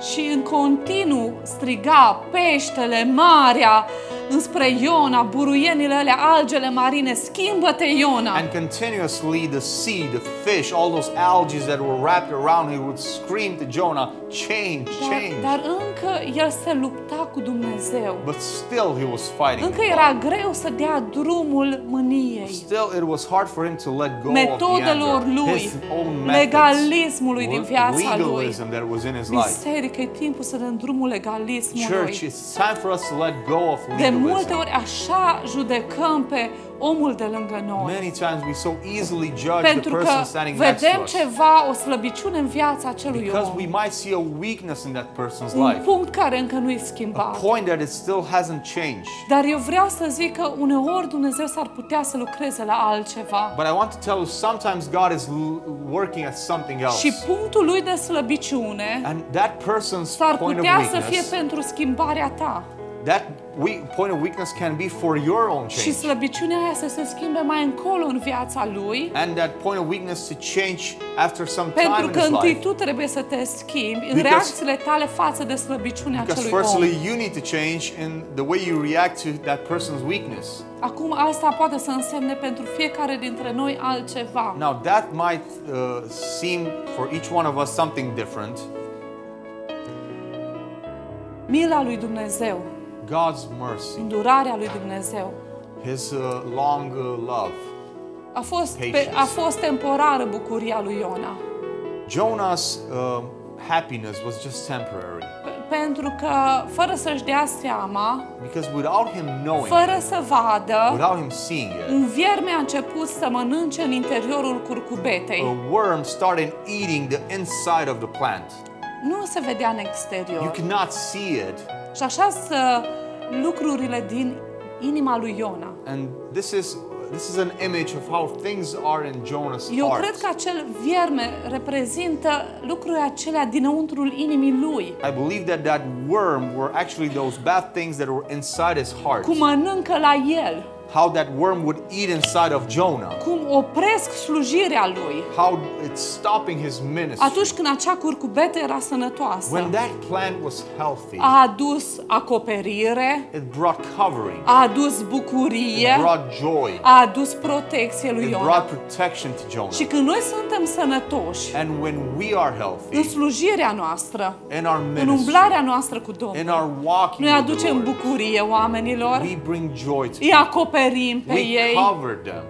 și în continuu striga peștele, marea, înspre Iona, buruienile alea, algele marine, schimbă-te, Iona! And continuously the sea, the fish, all those algae that were wrapped around him would scream to Jonah, change, Dar, change. dar încă el se lupta cu Dumnezeu. But still he was fighting Încă with era God. greu să dea drumul mâniei, Still it was hard for him to let go of the metodelor anger, lui, his own methods, legalismului din viața lui. legalism that was in his life. Biserică, e timpul să dăm drumul legalismului. Church, it's time for us to let go of De multe legalism. ori așa judecăm pe omul de lângă noi. Many times we so easily judge the Pentru că person standing next to vedem us ceva, o slăbiciune în viața acelui because om. we might see a weakness in that person's Un life, punct care încă nu e a schimbat. point that it still hasn't changed. Dar eu vreau să zic că uneori Dumnezeu s-ar putea să lucreze la altceva. But I want to tell you, sometimes God is l- working at something else. Și punctul lui de slăbiciune And that person's s-ar point of putea să fie weakness, pentru schimbarea ta. that we- point of weakness can be for your own Și change. slăbiciunea aia să se schimbe mai încolo în viața lui. And that point of weakness to change after some time Pentru in că his întâi life. tu trebuie să te schimbi în Because- reacțiile tale față de slăbiciunea Because acelui om. firstly, you need to change in the way you react to that person's weakness. Acum asta poate să însemne pentru fiecare dintre noi altceva. Now that might uh, seem for each one of us something different. Mila lui Dumnezeu, God's mercy, îndurarea lui Dumnezeu His uh, long uh, love. a fost, pe, Patience. a fost temporară bucuria lui Iona. Jonah's uh, happiness was just temporary P- pentru că fără să-și dea seama, because without him knowing, fără să vadă, without him seeing it, un vierme a început să mănânce în interiorul curcubetei. a worm started eating the inside of the plant. Nu se vedea în You exterior. cannot see it, Și așa să lucrurile din inima lui Iona. and this is this is an image of how things are in Jonah's Eu heart. cred că acel vierme reprezintă lucrurile acelea dinăuntrul inimii lui. I believe that that worm were actually those bad things that were inside his heart. Cum mănâncă la el, How that worm would eat inside of Jonah. cum opresc slujirea lui How it's stopping his ministry. atunci când acea curcubetă era sănătoasă. When that plant was healthy, A adus acoperire, it brought covering, a adus bucurie, it brought joy, a adus protecție lui it Iona. brought protection to Jonah. Și când noi suntem sănătoși And when we are în healthy slujirea noastră, in our în ministry, umblarea noastră cu in Domnul, our walking noi with the aducem Lord, bucurie oamenilor, we bring joy to îi people. acoperim pe We ei, cover them.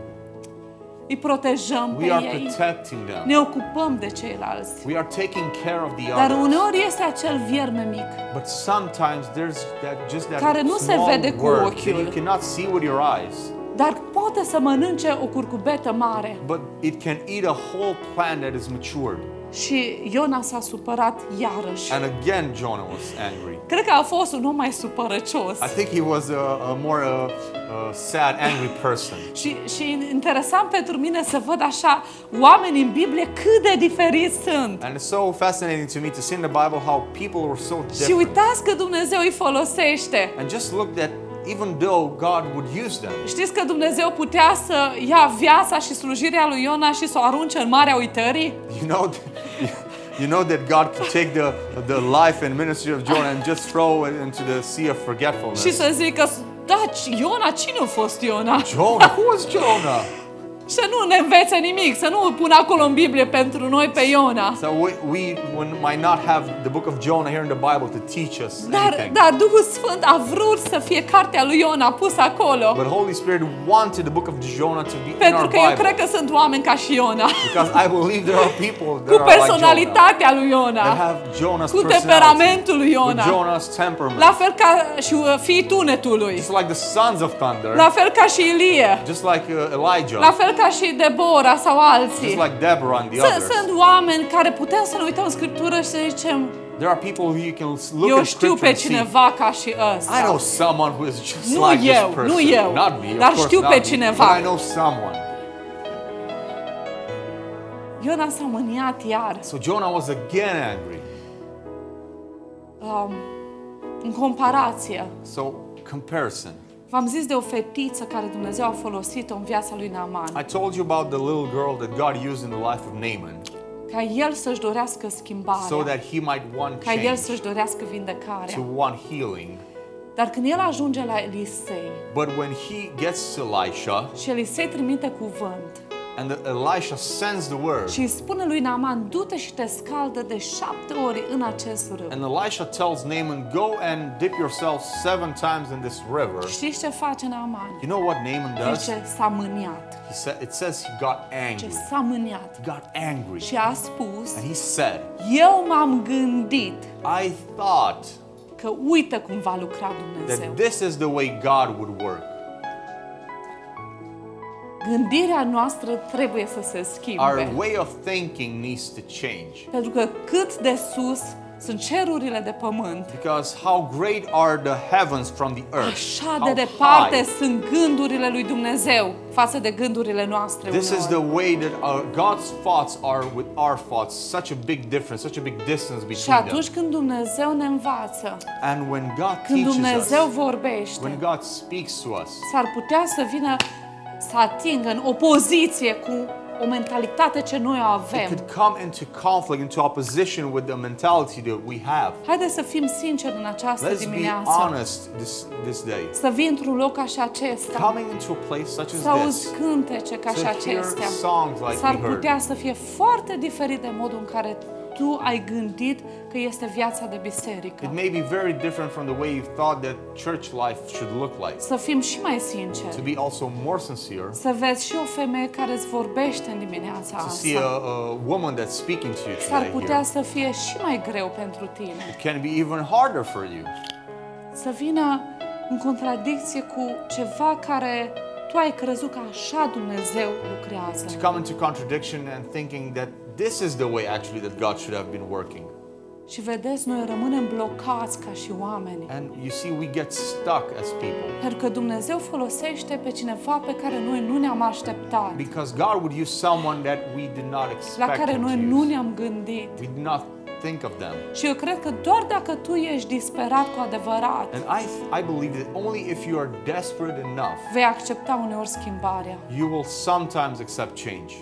îi protejăm pe We are ei, protecting them. ne ocupăm de ceilalți. We are taking care of the Dar others. uneori este acel vierme mic But sometimes there's that just that care nu se small vede cu worm that ochiul. you cannot see with your eyes, dar poate să mănânce o curcubetă mare. but it can eat a whole plant that is matured. Și Iona s-a supărat iarăși. And again, Jonah was angry. Cred că a fost un om mai supărăcios. I think he was a, a more uh, uh, sad, angry person. Și, și interesant pentru mine să văd așa oameni în Biblie cât de diferiți sunt. And it's so fascinating to me to see in the Bible how people were so Și different. uitați că Dumnezeu îi folosește. And just look that even though God would use them, Știți că Dumnezeu putea să ia viața și slujirea lui Iona și să o arunce în marea uitării? you know, you know that God could take the the life and ministry of Jonah and just throw it into the sea of forgetfulness. Și să zică, da, Iona, cine a fost Iona? Jonah, who was Jonah? Să nu ne învețe nimic, să nu pun acolo în Biblie pentru noi pe Iona. So we, we might not have the book of Jonah here in the Bible to teach us Dar, anything. dar Duhul Sfânt a vrut să fie cartea lui Iona pusă acolo. But Holy Spirit wanted the book of Jonah to be in Pentru our că eu Bible. cred că sunt oameni ca și Iona, Because I believe there are people cu that are like Jonah, personalitatea lui that Iona, have Jonah's cu personality, temperamentul lui with Iona, Jonah's temperament. la fel ca și uh, fiii tunetului, Just like the sons of thunder, la fel ca și Ilie, just like uh, Elijah, la fel ca și Debora sau alții. just like Deborah and the Sunt, others. sunt oameni care putem să ne uităm în Scriptură și să zicem, There are people who you can look eu at știu scripture pe and see. cineva ca și I know ăsta. someone who is just Nu like eu, this person. nu eu, Not me, of dar course știu not pe me, cineva. But I know someone. Iona s-a mâniat iar. So Jonah was again angry. Um, în comparație, So comparison. v-am zis de o fetiță care Dumnezeu a folosit-o în viața lui Naaman. I told you about the little girl that God used in the life of Naaman. ca el să-și dorească so schimbarea, that he might want ca el change, să-și dorească vindecarea. to want healing. Dar când el ajunge la Elisei But when he gets to Elisha, și Elisei trimite cuvânt and the, Elisha sends the word, și îi spune lui Naaman, du-te și te scaldă de șapte ori în acest râu. and Elisha tells Naaman, go and dip yourself seven times in this river. Știți ce face Naaman? You know what Naaman does? Zice, s-a mâniat. He said, it says he got Ce angry. s-a mâniat. He got angry. Și a spus, And he said, eu m-am gândit I thought că uită cum va lucra Dumnezeu. that this is the way God would work. Gândirea noastră trebuie să se Our schimbe. way of thinking needs to change. Pentru că cât de sus sunt cerurile de pământ, Because how great are the heavens from the earth. așa How de departe high. sunt gândurile lui Dumnezeu față de gândurile noastre. This is the uneori. way that our, God's thoughts are with our thoughts. Such a big difference, such a big distance Și between them. atunci când Dumnezeu ne învață, And when God când teaches Dumnezeu us, vorbește, when God speaks to us, s-ar putea să vină să atingă în opoziție cu o mentalitate ce noi o it avem. could come into conflict, into opposition with the mentality that we have. Haideți să fim sinceri în această Let's be dimineață. honest this, this day. Să vii într-un loc ca și acesta, Coming into a place such să as auzi this, cântece ca to și hear acestea, songs like s-ar we heard, putea să fie foarte diferit de modul în care tu ai gândit că este viața de biserică. it may be very different from the way you thought that church life should look like. Să fim și mai To sinceri. be also more sincere, Să vezi și o femeie care îți vorbește în dimineața to see a, asta. a woman that's speaking to you S-ar today putea here. să fie și mai greu pentru tine. It can be even harder for you. Să vină în contradicție cu ceva care tu ai crezut că așa Dumnezeu lucrează. To come into contradiction and thinking that this is the way actually that God should have been working. Și vedeți, noi rămânem blocați ca și oameni. And you see, we get stuck as people. Pentru că Dumnezeu folosește pe cineva pe care noi nu ne-am așteptat, Because God would use someone that we did not la expect care him noi to nu use. ne-am gândit. We did not think of them. Și eu cred că doar dacă tu ești disperat cu adevărat, And I, I believe that only if you are desperate enough, vei accepta uneori schimbarea. you will sometimes accept change.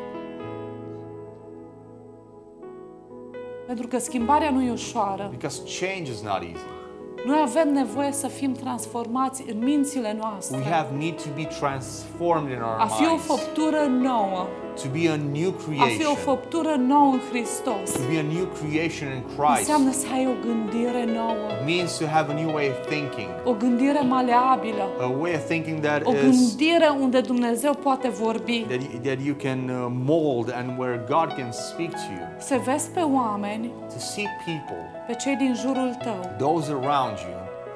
Pentru că schimbarea nu e ușoară. Because change is not easy. Noi avem nevoie să fim transformați în mințile We noastre, have need to be transformed in our a fi o minds. făptură nouă, To be a new a fi o creation. făptură nouă în Hristos. To be a new creation in Christ. Înseamnă să ai o gândire nouă, Means to have a new way of thinking. o gândire maleabilă, A way of thinking that o is gândire unde Dumnezeu poate vorbi. that you, that you can uh, mold and where God can speak to you. Să vezi pe oameni, To see people, pe cei din jurul tău, those around you,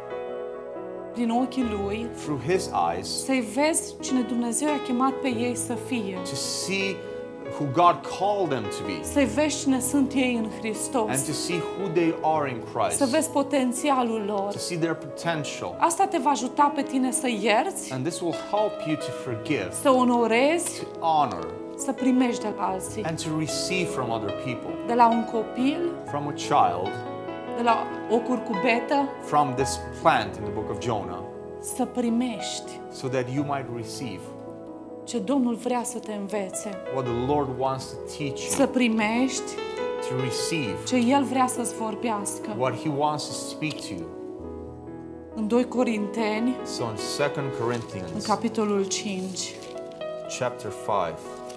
din ochii Lui, through His eyes, să-i vezi cine Dumnezeu a chemat pe ei să fie. to see who God called them to be, Să-i vezi cine sunt ei în and Hristos. to see who they are in Să Christ, vezi potențialul lor. to see their potential. Asta te va ajuta pe tine să ierți, And this will help you to forgive, să onorezi, to honor, să primești de la alții. and to receive from other people, De la un copil, from a child, de la o curcubetă, from this plant in the book of Jonah, să primești so that you might receive ce Domnul vrea să te învețe. what the Lord wants to teach Să you, primești to receive ce El vrea să-ți vorbească. what He wants to speak to you. În doi Corinteni, So in Second în Corinthians capitolul cinci, chapter five,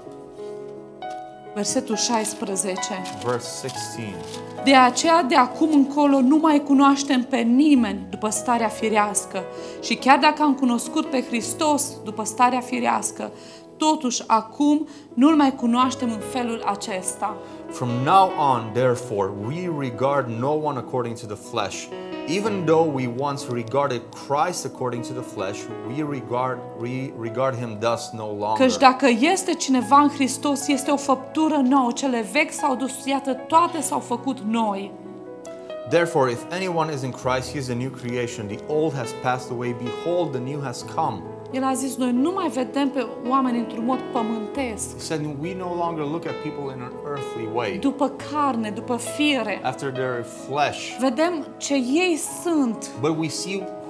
versetul șaisprezece. verse sixteen. De aceea, de acum încolo, nu mai cunoaștem pe nimeni după starea firească. Și chiar dacă am cunoscut pe Hristos după starea firească, totuși acum nu-L mai cunoaștem în felul acesta. From now on, therefore, we regard no one according to the flesh. Even though we once regarded Christ according to the flesh, we regard we regard him thus no longer. Căci dacă este cineva în Hristos, este o făptură nouă, cele vechi s-au dus, iată, toate s-au făcut noi. Therefore, if anyone is in Christ, he is a new creation. The old has passed away; behold, the new has come. El a zis, noi nu mai vedem pe oameni într-un mod pământesc, He said, we no longer look at people in an earthly way, după carne, după fire. after their flesh, Vedem ce ei sunt, but we see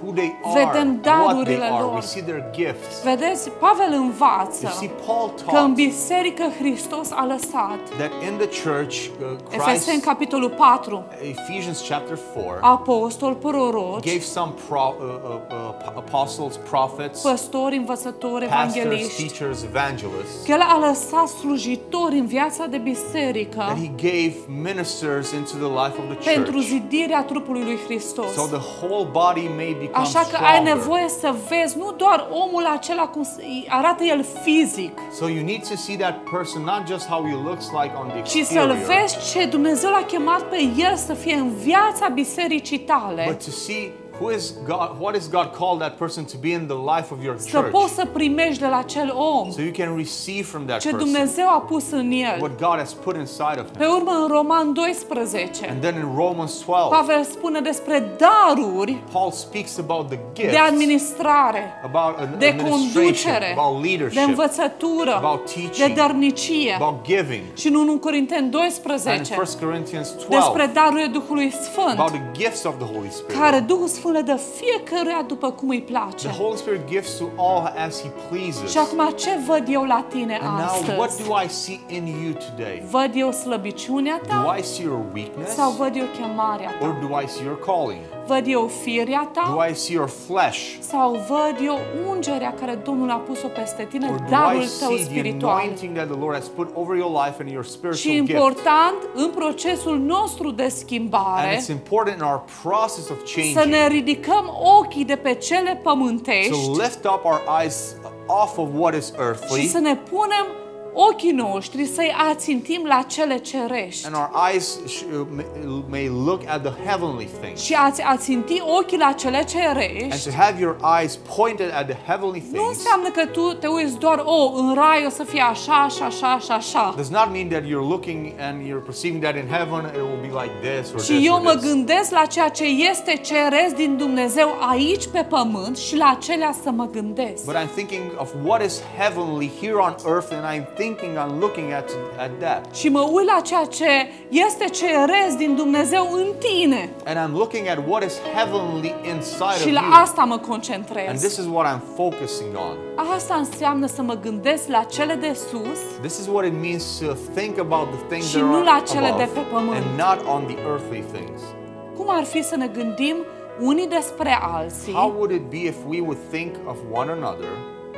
who they are, Vedem what they darurile are. lor. We see their gifts. Vedeți, Pavel învață You see, Paul că în taught biserică Hristos a lăsat. that in the church, uh, Efeseni, Christ, capitolul patru, Ephesians chapter four, apostol, proroci, gave some pro, uh, uh, uh, apostles, prophets, păstori, învățători, pastors, evangeliști. teachers, evangelists, Că El a lăsat slujitori în viața de biserică that he gave ministers into the life of the pentru church, zidirea trupului lui Hristos. so the whole body may become Așa că ai stronger. nevoie să vezi nu doar omul acela cum s- arată el fizic, So you need to see that person not just how he looks like on the ci să-l exterior, vezi ce Dumnezeu l-a chemat pe el să fie în viața bisericii tale. but to see who is God, what is God called that person to be in the life of your Să church, poți să primești de la acel om so you can receive from that ce person Dumnezeu a pus în el. what God has put inside of Pe him. urmă, în Roman doisprezece, And then in Romans twelve, Pavel spune despre daruri Paul speaks about the de gifts, administrare, about an de administration, conducere, about de leadership, învățătură, about de teaching, dărnicie. about giving. Și în unu Corinteni And in doisprezece, First Corinthians despre twelve, darurile Duhului Sfânt, about the gifts of the Holy care Spirit. Duhul Sfânt le dă fiecăruia după cum îi place. The Holy Spirit gives to all as He pleases. Și acum ce văd eu la tine And now, what astăzi? do I see in you today? Văd eu slăbiciunea Do ta I see your weakness, sau văd eu chemarea or ta? do I see your calling? Văd eu firea Do ta I see your flesh, sau văd eu ungerea care Domnul a pus-o peste or tine, do I darul tău see the spiritual? anointing that the Lord has put over your life and your Și spiritual gift? important, în procesul nostru de And schimbare, it's important in our process of să changing ne ridicăm ochii de pe cele to pământești lift up our eyes off of what is și earthly, să ne punem ochii noștri să-i ațintim la cele cerești. and our eyes sh- uh, may- may look at the heavenly things. Și ați aținti ochii la cele And cerești to have your eyes pointed at the heavenly nu things înseamnă că tu te uiți doar, oh, în rai o să fie așa, și așa, și așa. does not mean that you're looking and you're perceiving that in heaven it will be like this or Și this eu or mă this. gândesc la ceea ce este ceresc din Dumnezeu aici pe pământ și la acelea să mă gândesc. But I'm thinking of what is heavenly here on earth, and I'm thinking, I'm looking at, at that. Și mă uit la ceea ce este ceresc din Dumnezeu în tine. And I'm looking at what is heavenly inside Și of la you. asta mă And concentrez. this is what I'm focusing on. Asta înseamnă să mă gândesc la cele de sus This is what it means to think about the things Și that nu are la cele de pe above pământ. and not on the earthly things. cum ar fi să ne gândim unii despre alții How would it be if we would think of one another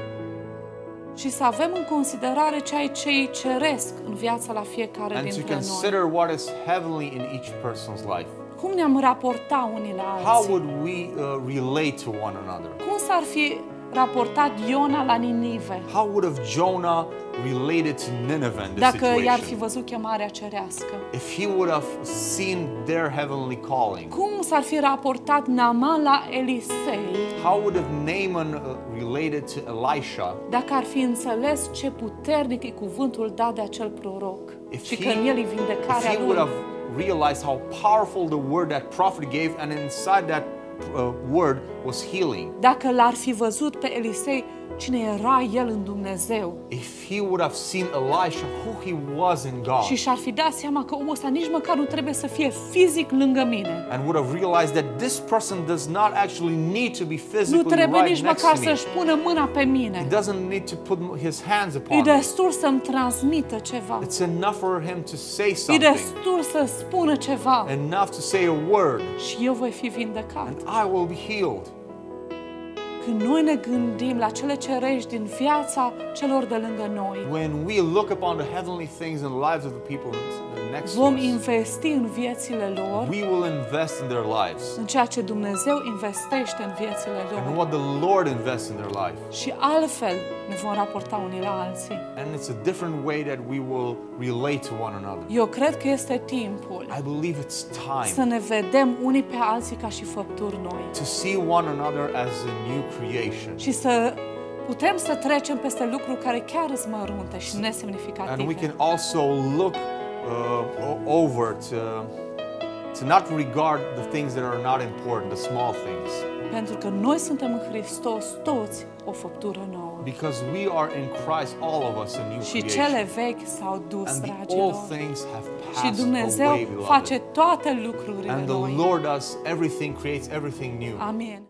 și să avem în considerare ceea ce îi ceresc în viața la fiecare and to dintre noi. consider what is heavenly in each person's life? Cum ne-am raporta unii la How alții? would we uh, relate to one another? Cum s-ar fi raportat Iona la Ninive How would have Jonah related to Nineveh in this dacă i-ar fi situation? văzut chemarea cerească? If he would have seen their heavenly calling? Cum s-ar fi raportat Naaman la Elisei How would have Naaman uh, related to Elisha dacă ar fi înțeles ce puternic e cuvântul dat de acel proroc if și he, că în el e if vindecarea he would lui? have realized how powerful the word that prophet gave, and inside that uh, word was healing? Dacă l-ar fi văzut pe Elisei cine era el în Dumnezeu If he would have seen Elisha, who he was in God, și și-ar fi dat seama că omul ăsta nici măcar nu trebuie să fie fizic lângă mine. and would have realized that this person does not actually need to be Nu physically trebuie right nici next măcar to me. să-și pună mâna pe He mine. doesn't need to put his hands E upon me. destul să-mi transmită ceva. It's enough for him to say E something, destul să spună ceva enough to say a word, și eu voi fi vindecat. and I will be healed. Când noi ne gândim la cele cerești din viața celor de lângă noi, When we look upon the heavenly things in the lives of the people next to vom us, investi în viețile lor, we will invest in their lives în ceea ce Dumnezeu investește în viețile and lor. what the Lord invests in their life. Și altfel ne vom raporta unii la alții. And it's a different way that we will relate to one another. Eu cred că este timpul I believe it's să time ne vedem unii pe alții ca și făpturi noi to see one another as a new creation. și să putem să trecem peste lucruri care chiar sunt mărunte și And we nesemnificative. can also look uh, o- over to, to not regard the things that are not important, the small things. Pentru că noi suntem în Hristos toți o făptură nouă. Because we are in Christ, all of us, a new Și creation. cele vechi s-au dus, And the dragilor. old things have Și passed Dumnezeu away, face beloved. toate lucrurile And the noi. Lord does everything, creates everything new. Amin.